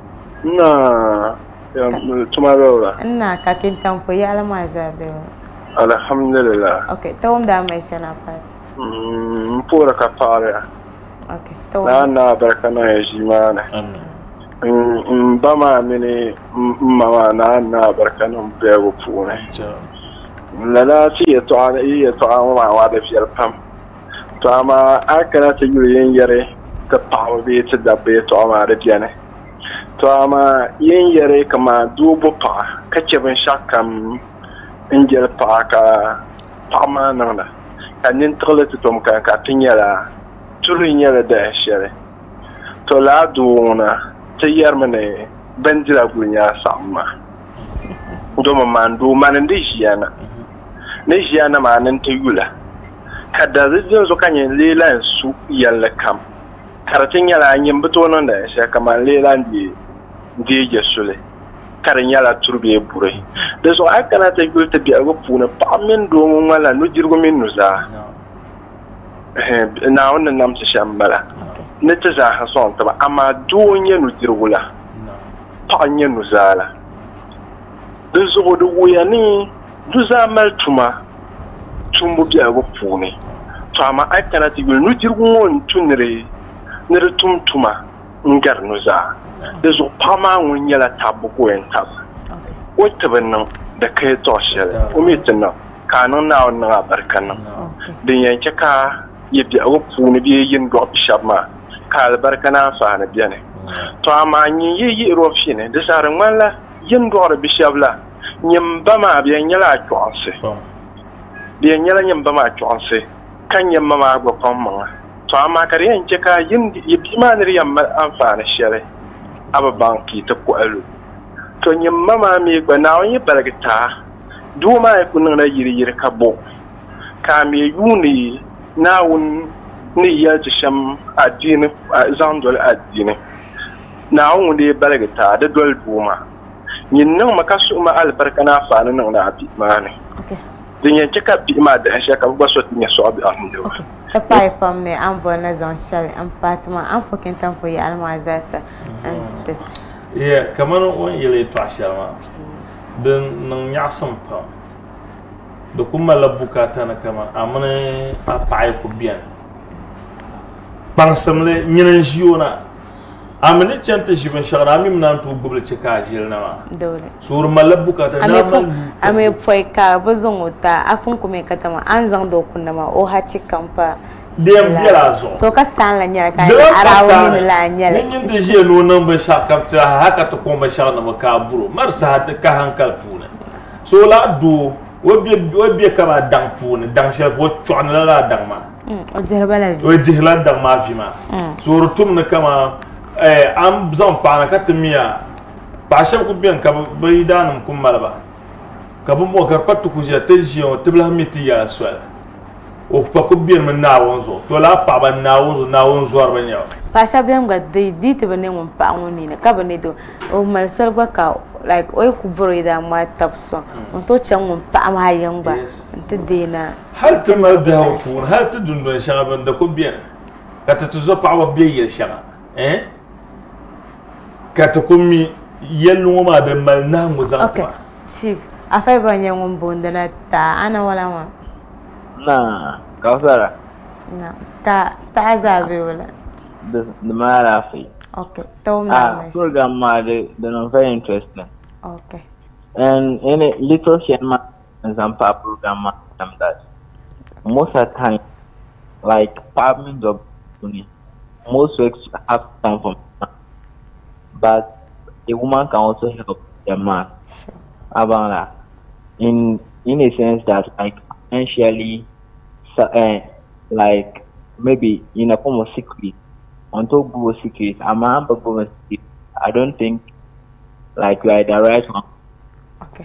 na tomorrow na ka Kingston po ya la mazabe alhamdulillah okay to um da mai shana pat mm pura ka fara okay to na na barakana ya jimana mm ba ma mini mama na na barakana bego pune la la si to ana iya to an ma wa da fiyar pam to ama akana ta yuyin yare ta pawo be ta dabbe to ama da biyane to ama yin yare kama dubo pa kace ban shakam injel pa ka pama nana kan nin tole to tom ka ka tinyala tulu nyala da shere to la duuna te yermane bandira gunya samma do ma mandu manan de jiana ne jiana manan te yula kada zin zo kan yin lelan su yalla kam karatin yala yin buto nan da shi kamar lelan di je sule karin yala turbe bure da so aka na ta gulta bi aga puna pamin do mun wala no jirgo min nuza eh na wannan nam ta shambala ne ta za ha son ta amma do nya no jirgula pa nya nuzala da so do wuya ni duza mal tuma tumbu bi aga pune to amma aka na ta gul no jirgo won tunre ne tum tuma ngar nuza da zo fama wani yala tabu ko yan tabu wata bannan da kai to shi umitin nan kanan na wannan abarkan nan din yanke ka ya bi awu funi bi yin do bishop ma ka albarkana fa na biya ne to amma yin yi yi rofi ne da sarin walla yin do bishop la nyim ba ma biyan yala tuanse biyan yala nyim ba ma tuanse kan yamma ma go kon to amma kare yanke ka yin yi bi ma ne yamma amfani shere aba banki ta ko alu to nyim mama mi gba na onye balagta du ma e kunna na yiri yiri kabo ka mi yuni na won ni ya sham adini zandol adini na won de balagta da dol duma nyin nan makasu ma albarka na fa nan na abi mane okay din yanke ka bi ma da shi ka ba so tin so abi alhamdulillah ta pai fam me an bona zon shal an patma an fokin tan fo ya almazasa and yeah kaman on yele to ashama den nan yasam pa do kuma la bukata na kama amane a pai ko bien pansamle nyinan jiona amane chanta jiben shara mi nan to bubul cheka jil na ma dole sur mala bukata na ma ame foi ka bazon uta afun kuma katama an zan do kunna ma o ha cikampa dem biela zo so ka san la nyara ka arawo ni la nyara nin de je no nan ba sha kapta haka to ko ma sha na makaburo marsa ta ka hankal funa so la do wobi wobi kama dang funa dang chef wo chon la la dang ma mm o jehla la o jehla dang ma fi ma so rutum na kama eh am zan pa na katmiya pa sha ku bien ka baydanum kum malba ka bu mo ka patu ku je tension tibla miti ya swal o pa ko bien men na wonzo to la pa ban na wonzo na wonzo arba nyaw pa sha bien ga de dit bane mon pa woni ne ka bane do o mal swal ga ka like o ku boro ida ma tapso on to chan mon pa ma yan ba nte de na hal to mal da fu hal to dun don sha ban da ko bien ka ta zo pa wa bien yel sha eh ka ta ko mi yelu ma be mal na mu zan okay chief afai banye ngom bonda na ta ana wala ma na kausara No. Ta ta zabe wala. The the Marafi. Okay. Tell me. Ah, program ma the the very interesting. Okay. And in a little Shenma and Zampa program that most of the time, like farming job, most works have time for man, but a woman can also help the man. About that, in in a sense that like financially, uh, like maybe in a form of secret, on top of secret, a man but I don't think like we are the right one. Okay.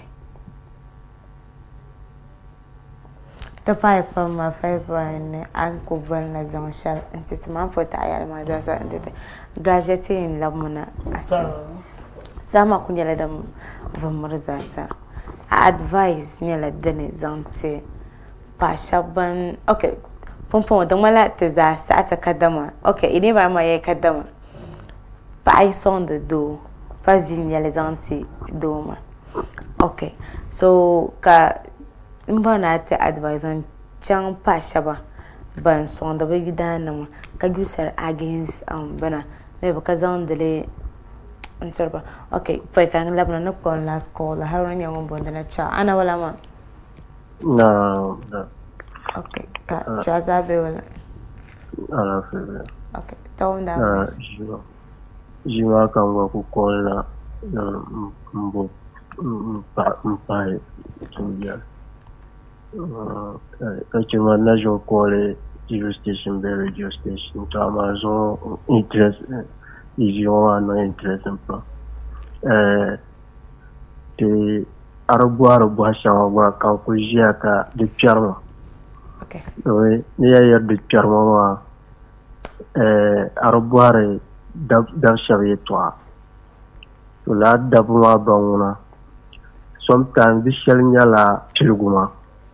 The five from my favorite uncle Bernard Zonshal and it's man for Tayal Mazasa and the gadget in Lamona. Sama kunyala dam vamrazasa. Advice nyala dene zante pashaban. Okay. Pompon damala teza sata kadama. Okay, ini ba ma ye kadama. Pa I son de do. Pa vinyala zante doma. Okay, so ka mbana ta advice on chan pashaba ban son da bai gidana ka gusar against um bana me ba ka zan dele antarba. Okay, fa kan labna na call last call har ran yan bonda na cha ana wala ma no no. Okay, ka cha zabe wala ana fe. Okay, taw nda na jiwa jiwa kan wa ku call na mbo mpai tuya actuellement là je crois les radio station les radio station to Amazon interest ils ont un interest un peu euh de arabu arabu shawa kan ko jiaka de pierre. Okay, oui il y a de pierre moi euh arabu are dab dab shawe toi to la dabu ma banguna sometimes this shall nyala tilguma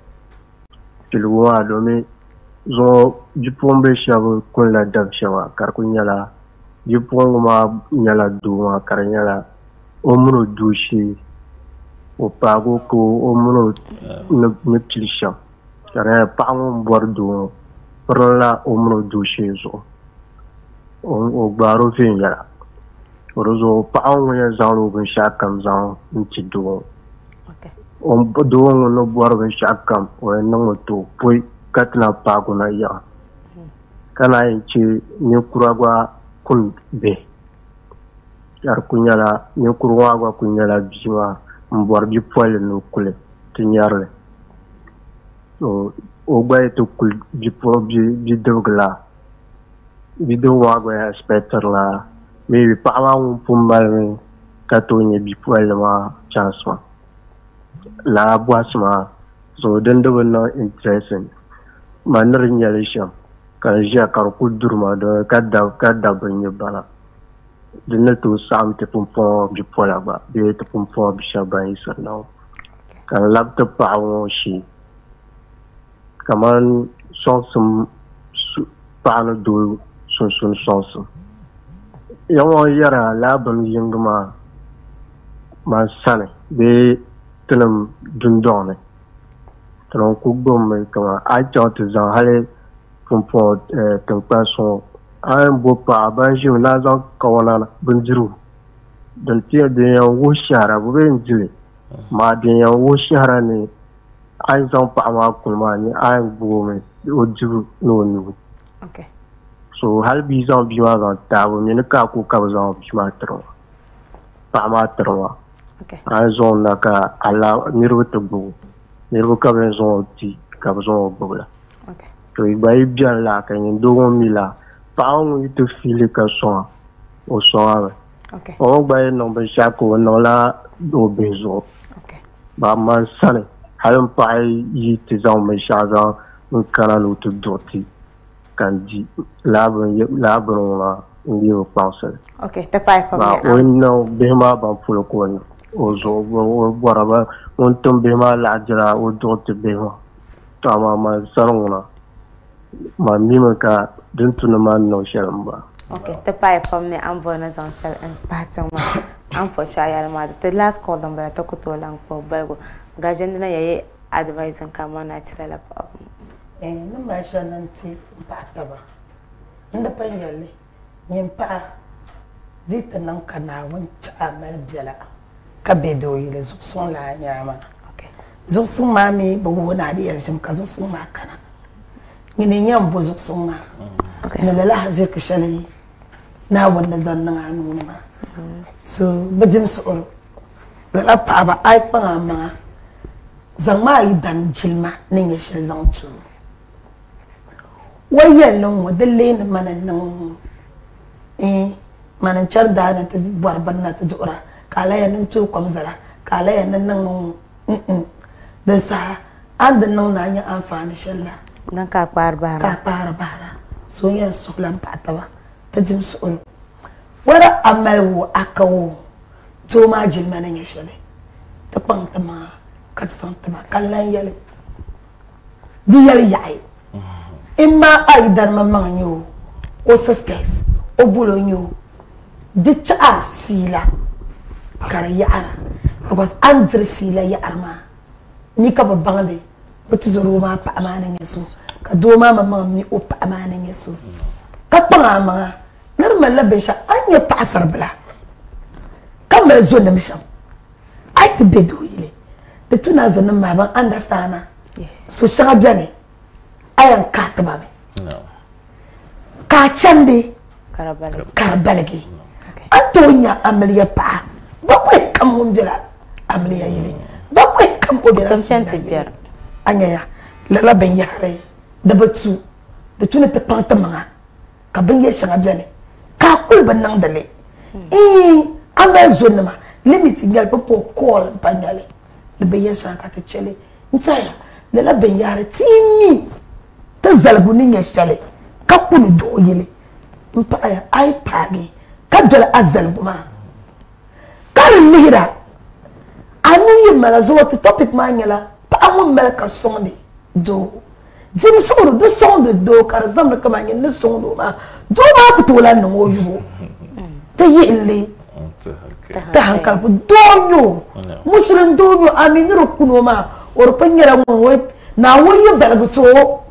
tilguma domi zo jipombe shawo kun la dab shawa kar kun nyala jiponguma nyala duma kar nyala omro dushi o pago ko omro ne tilsha kar pa mon bordo prola omro dushi zo o gbaro fe nyala orozo pa on ya zalo bin shakam zan ntido on doon no borbe shakam o no to poi katna pago na ya kana inchi ni kuragwa kun be yar kunyala ni kuragwa kunyala biwa mbor bi pole no kule tinyarle so o gbaye to kul bi po bi bi dogla bi do wagwa inspector la maybe pa wa un pumbal kato ni bi pole ma chance ma la boisma so den de no interesting manir nyalisha ka ja kar ku durma do kadda kadda banye bala den to sam te pumpon bi pola ba be te pumpon bi shaba isa now kan laptop pa wo shi kaman sonsum pa no do sun sun sonsum yawo yara labam yingma ma sane be tenum dundone tron ku gom kama a jot zan hale pompo eh tempa so an bo pa ba ji na zan kawana bunjiru dan tiya de ya wo shara bo ben jile ma de ya wo shara ne an zan pa ma kulma ni an bo me o jiru no no. Okay, so hal bi zan bi wa zan ta bo ne ka ku ka zan bi ma tro pa ma tro. Okay, an zon na ka ala nirwo to bu nirwo ka ben zon ti ka zon bu la. Okay, to i bai bien la ka ni do mi la pa on to file ka so o so ave. Okay, o bai no be sha ko no la do bezo. Okay, ba man sane halin pa yi ti zon me sha za un kana no to doti kan di labron labron la ndi o pense. okay, the five from ba o no be ma ba fulo ko ni ozo o boraba on tombe ma la jara o dote be ma tama ma sarona ma mima ka dintu na man no shalamba. Okay, the five from the ambona zon shall and pattern ma am for trial ma the last call them ba to ko to lang for bago gajen na yayi advice kan kama na tira la eh na ma shananti pataba inda panyalle nyim pa dita nan kana won cha mal diala ka bedo yile zo son la nyama okay zo sun mami ba wona da yanjim ka zo sun ma kana ngine nyam bo zo sun ma okay na la hazir ka shali na wanda zan nan anu ma so badim so la pa ba ai pa ma zama yi dan jilma nin ya shi zan tu wayan nan wadalle ne manan nan eh manan char da na ta barban na ta jura kala ya nan to kwamzara kala ya nan nan mm da sa an da nan na yi amfani shalla dan ka kwar bara ka kwar bara so yan su lan patawa ta jim su wara amal wo akawo to ma jilma nan ya shale ta panta ma kat santama kallan yale di yale yaay imma ay dar ma manyo o sisters o bulonyo di cha sila kar yaara because andre sila yaarma ni ka babande butu zoro ma pa amana ngeso ka do ma ma mi o pa amana ngeso ka pa ma normal la besha anya pasar bla kamar zo na misham ai te bedo yile de tuna zo na ma ban understand yes so shanga biane ayan ka ta ba me no ka chande karabale karabalegi antonya amaliya pa ba ko kam mundira amaliya yile ba ko kam obira chante biar anya ya lala ben yare da batu de tuna te panta ma ka ben ye shanga biane ka kul ban nang dale eh amazo na ma limit ngal popo call panyale le be yesha ka te chele ntaya le la ben yare timi ta zalbu ni nyeshale ka kunu do yele mpa aya ai pagi ka dola azalbu ma ka lihira anu ye mala zo ti topic ma nyala pa amu mala ka sonde do dim so do sonde do kar zam na kama nyen sonde ma do ma ku to la no yubo te yele ta hankal bu donyo muslim donyo aminiro kuno ma or panyara mo wet na woyi belgu to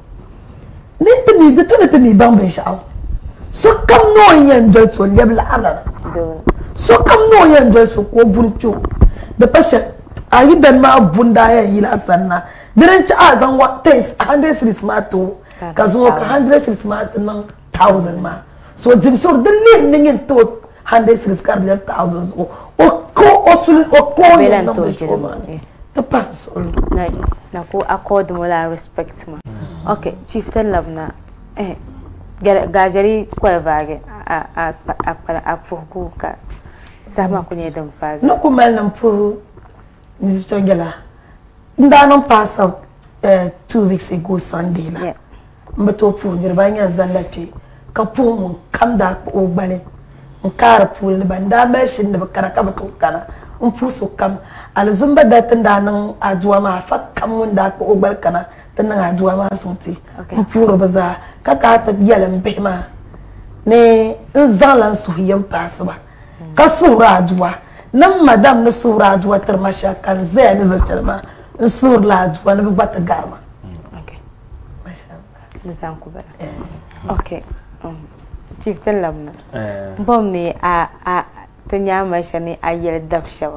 nit mi de tone te mi bambe shaw so kam no yen do so lebla arana so kam no yen do so ko buncho de pasha ayi dan ma bunda ya yila sanna diran ci azan wa tens one hundred series ma to ka zo ka one hundred series ma nan thousand ma so dim so de le ningen to one hundred series kar de thousands o ko o sul o ko yen no so ma te pas na na ko accord mo la respect ma okay chief tell love na eh gajari ko vage a a a a fuku ka sama ko ne dan fa no ko mal nam fu ni tongela ndano pass out uh, two weeks ago Sunday la yeah. Mbato fu ndirbanya zallati ka fu mun kam da ko bale nkara fu le banda ba shin da bakara ka bato kana un fu so kam alzumba da tanda nan ajuwa ma fa kam mun da ko bal kana tanda ajuwa ma sunti un fu ro baza ka ka ta biyalan behma ne nzalan suhiyan pass ba ka sura ajuwa nan madam na sura ajuwa tarmasha kan zai ne zachalma sur la ajuwa na bata garma okay masha Allah nizam ku bara okay um chief tallam na eh bom ne a a tanya masha ne ayar dabshawa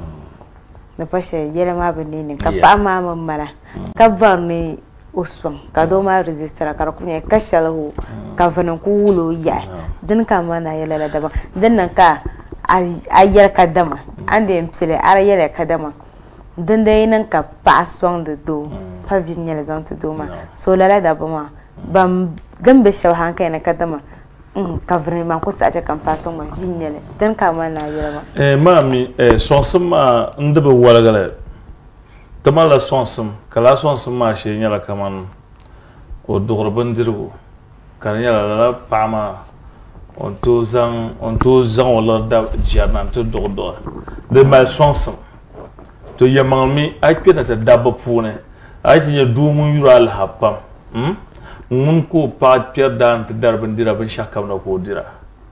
na fashe yele ma bane ne ka ba ma mamara ka bar ne uswan ka do ma register ka kunya ka shalahu ka fanan ku wulo ya din ka mana yele la daba din nan ka ayar kadama ande mtile ara yele kadama din dai nan ka pasong de do pa vinyele zan to do ma so la la daba ma bam gambe shaw hanka ne kadama mm ka vraiment ko sa ta kan pasong ma vinyele din ka mana yele ma eh mami eh sonsum ma ndebe walagala tamala sonsum kala sonsum ma she nyala kaman o dogorban dirgo kan nyala la pama on to zang on to zang wala da jiana to dogdo de mal sonsum to yamami akena ta dabba pune ajinya dumun yural hapam hm mun ko pa pier dan ta darban dira ban shakam na ko dira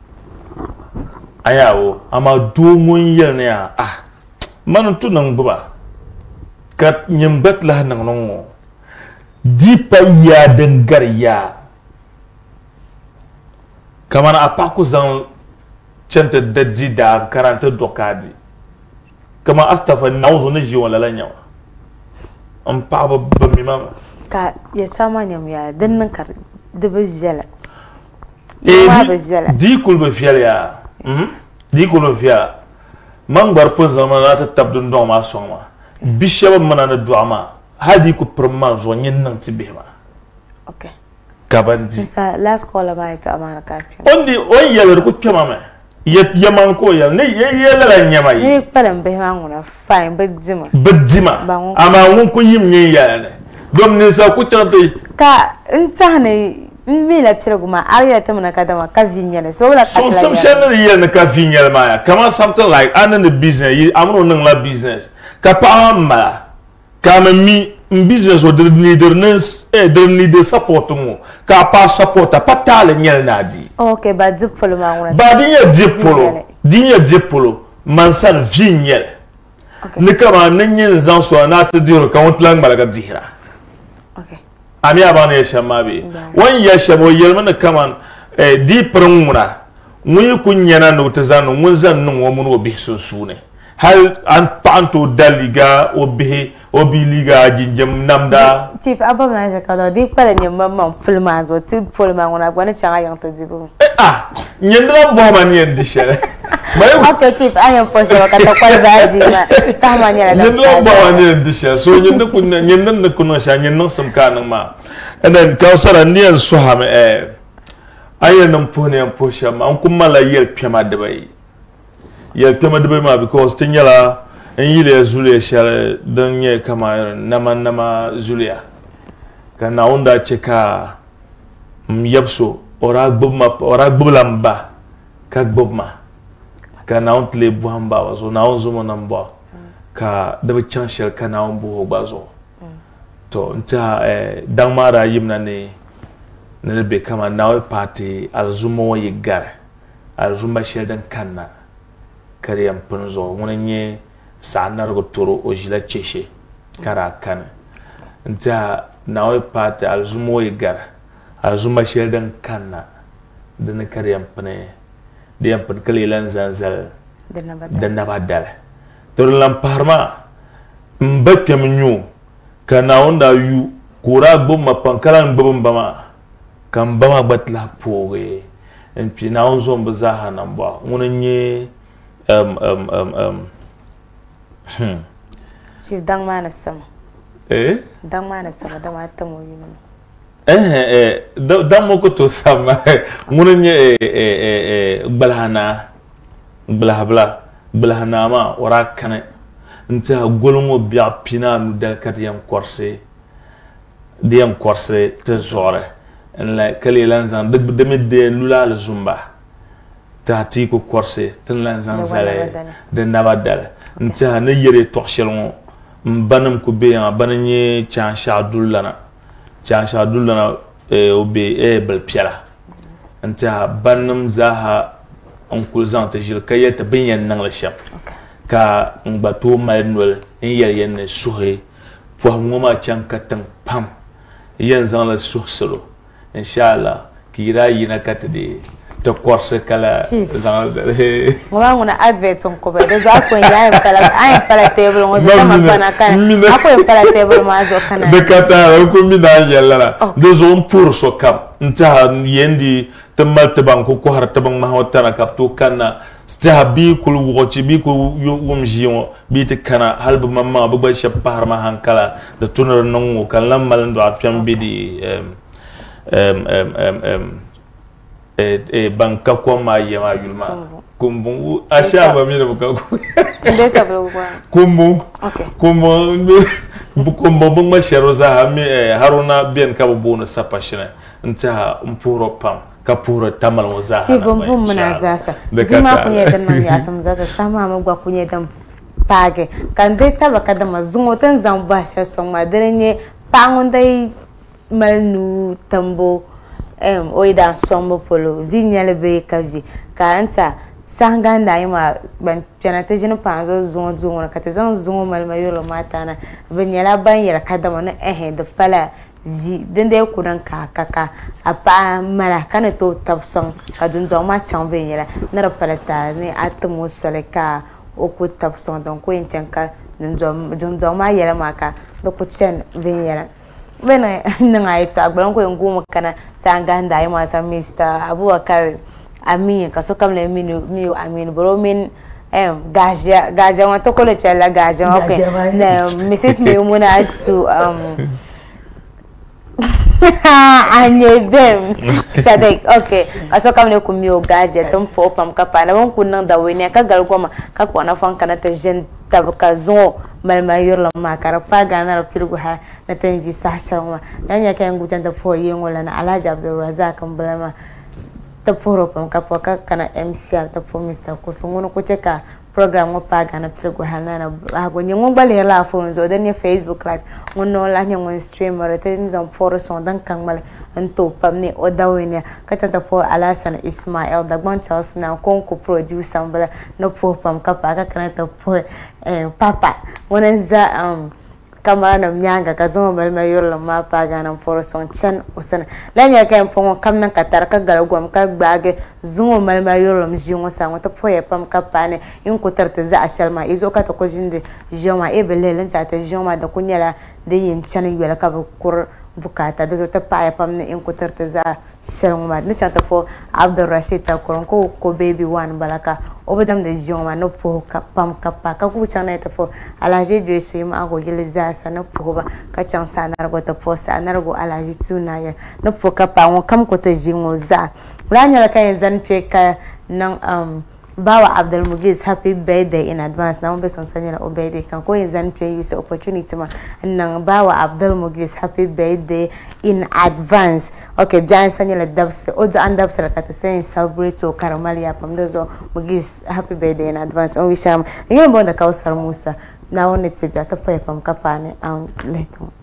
ayawo ama dumun yerne ya ah man to nan buba kat nyimbat la nan non dipa ya dangar ya kamar a paku zan canta daddi da karanta dokadi kama astafa nauzo na ji wala lanyawa an pa ba ba mi mama ka ya chama nyam ya dinnan kar de bejela e di kul be fiel ya hmm di kul be fiel man bar pun zamana ta tabdun do ma soma bishaba mana na duama hadi ku perma zo nyen nan tibema okay kabandi sa last call ba ita amana ka ondi on yeler ku kema me yet yaman ko yel ne yela la nyama yi ni param be ma ngona fine bedzima bedzima ama ngun ko yim nyen ya ne dom ne sa ku tante ka ntane mi la pira guma ariya ta mana kadama ka vinyele so la so some channel yel na ka vinyele ma kama something like an the business amno nang la business ka pa ma kama mi business o der leaderness e der leader support mo ka pa support pa tale nyel na di okay ba zipolo ma ngona ba di nya zipolo di nya zipolo mansan vinyele ni kama nanyen zan so na ta diro ka wotlang malaga dihira okay ami abana ya shamabe wan ya shamo yelmana kaman eh di prunguna mun kunyana no tazanu mun zan nun wo mun wo bisun sune hal an panto daliga obi obi liga jinjam namda chief abama na kala di pala nyamba mam fulma zo ti fulma ngona gwana changa yang to dibu ah nyendra bo man yen di shere mai okay chief ayan posho ka to kwal baji ma sama nyala da nyendra bo man yen di shere so nyenda kunna nyendan na kunna sha nyendan sam kanan ma and then kausara niyan suham eh ayan nan pone an posha ma an kuma la yel pema de bai yel pema de bai ma because tinyala en yile zuliya share don ye kama nama nama zuliya kana onda cheka myapso ora gbuma ora gbulamba ka gbuma kana on tle buhamba wazo na on zumo namba ka da bichan shel kana on buho bazo to nta eh dangmara yimna ne ne be kama nawe party alzumo ye gar alzuma shel dan kanna kariyam punzo wonanye sanar go toro o jila cheshe kara kan nta nawe party alzumo ye gar alzuma shel dan kanna dan kariyam pune diam pun kalilan zanzal dan nabadal to lam parma mbakya mnyu kana onda yu kura gboma pankalan gboma kan bama batla poge en pina onzo mbazaha namba unanye um um um um hmm si dang mana sama eh dang mana sama da mata mo yino eh eh dam mo ko to sama unanye eh eh eh balhana balhabla balhana ma wara kana nta golongo bia pina nu dal katiyam korse diam korse te zore en la kali lanzan de de de lula le zumba ta ti ko korse ten lanzan zale de nabadal nta na yere toxelon mbanam ko be ya bananye chan sha dullana chan sha dullana e obe e bel piala nta banam zaha on kulzante jil kayeta binyan nang le sham ka ngbato malnol en yel yen suhe fo ngoma chanka tang pam yen zan la suhselo inshallah kira yina katde to korse kala zan zale wala ngona advert on ko be do za ko ya en pala ay pala table ngo zama kana kan ako en pala table ma zo kana de kata ko mi na yella de zone pour so kam nta yendi tamal tabang ko ko har tabang ma hawtana kapto kana stabi kul wochi bi ko wum jiyo bi te kana halbu mamma bu ba shapar ma hankala da tunar nongo kan lammal do afyam bidi em em em em e e banka ko ma yema yulma kumbu asha ba mi do ka ko ndesa bro ko kumbu okay kumbu bu kumbu bu ma sheroza ha mi haruna bien ka bu no sapashina nta mpuro pam kapura tamal wazaha si bumbu muna zasa zima kunye dan man ya sam zata sama mu gwa kunye dan page kan dai taba kada mazungo tan zan ba sha son ma drenye pangon dai malnu tambo em oida sombo polo vinyale be kabji ka anta sanganda yima ban janata jinu panzo zungo zungo ka te zan zungo mal mayolo matana vinyala ban yara kada mana eh de pala ji dende kunan ka kaka apa mala kana to tabson ka dunjo ma chambe yela na rapalata ni atmo soleka o ku tabson don ko intenka dunjo dunjo ma yela maka do ku chen ben yela bena nga ita agbalon ko ngumo kana sanga ndai ma sa Mister Abubakar Amin ka so kam le minu mi Amin bro min em gaja gaja wa to ko le chela gaja okay na Missus Meumuna to um anye bem sadek okay aso kam ne ku mi o gaja tom fo pam ka pa na won kun nan da weni ka gal ko ma ka ko na fon kana ta jen tab ka zo mal mayor la ma kara pa ga na raptirgu ha na tanji sa shawa nanya ka ngu tan da fo yen wala na Alhaji Abdul Razak kan bulama ta foro pam ka po ka kana M C ta fo Mister Kofi ngono ko cheka program pa ga na raptirgu ha na ha go nyi ngba le la fo nzo da ni Facebook live ngono la nyi ngon streamer ta nzam foro son dan kan mal anto pam ne o dawenya ka ta fo Alasan Ismail da gban Charles na konko producer mbala no fo pam ka pa ka kana ta fo eh papa wannan za um kamar na myanga ka zo mal mayor la ma pa ga nan foro son chan usana lanya ka en fongo kam nan ka tar ka galgom ka gbage zumo mal mayor la mji ngosa ngota poye pam ka pane in ko tarta za ashalma izo ka ta ko jinde joma e belelen ta ta joma da kunyala da yin chan yela ka kur bukata da ta pa pam ne in ko tarta za shalma ni ta fo Abdul Rashid ta ko ko ko baby one balaka obadam da joma no fo ka pam ka pa ka ku chana ta fo Alhaji Joyce ma go gele za sa na fo ba ka chan sanar go ta fo sanar go Alhaji tuna ya no fo ka pa won kam ko ta jingo za lanya la kan zan pe ka nan um bawa Abdul Mugiz happy birthday in advance na mbe son sanya na obede kan ko zan pe use opportunity ma nan bawa Abdul Mugiz happy birthday in advance okay jan sanya la dabs ojo an dabs la ka ta say celebrate so karamaliya pam dozo Mugiz happy birthday in advance on wish am ngi bonda Kausar Musa na woni tsibiya ta fa pam ka pa ne an like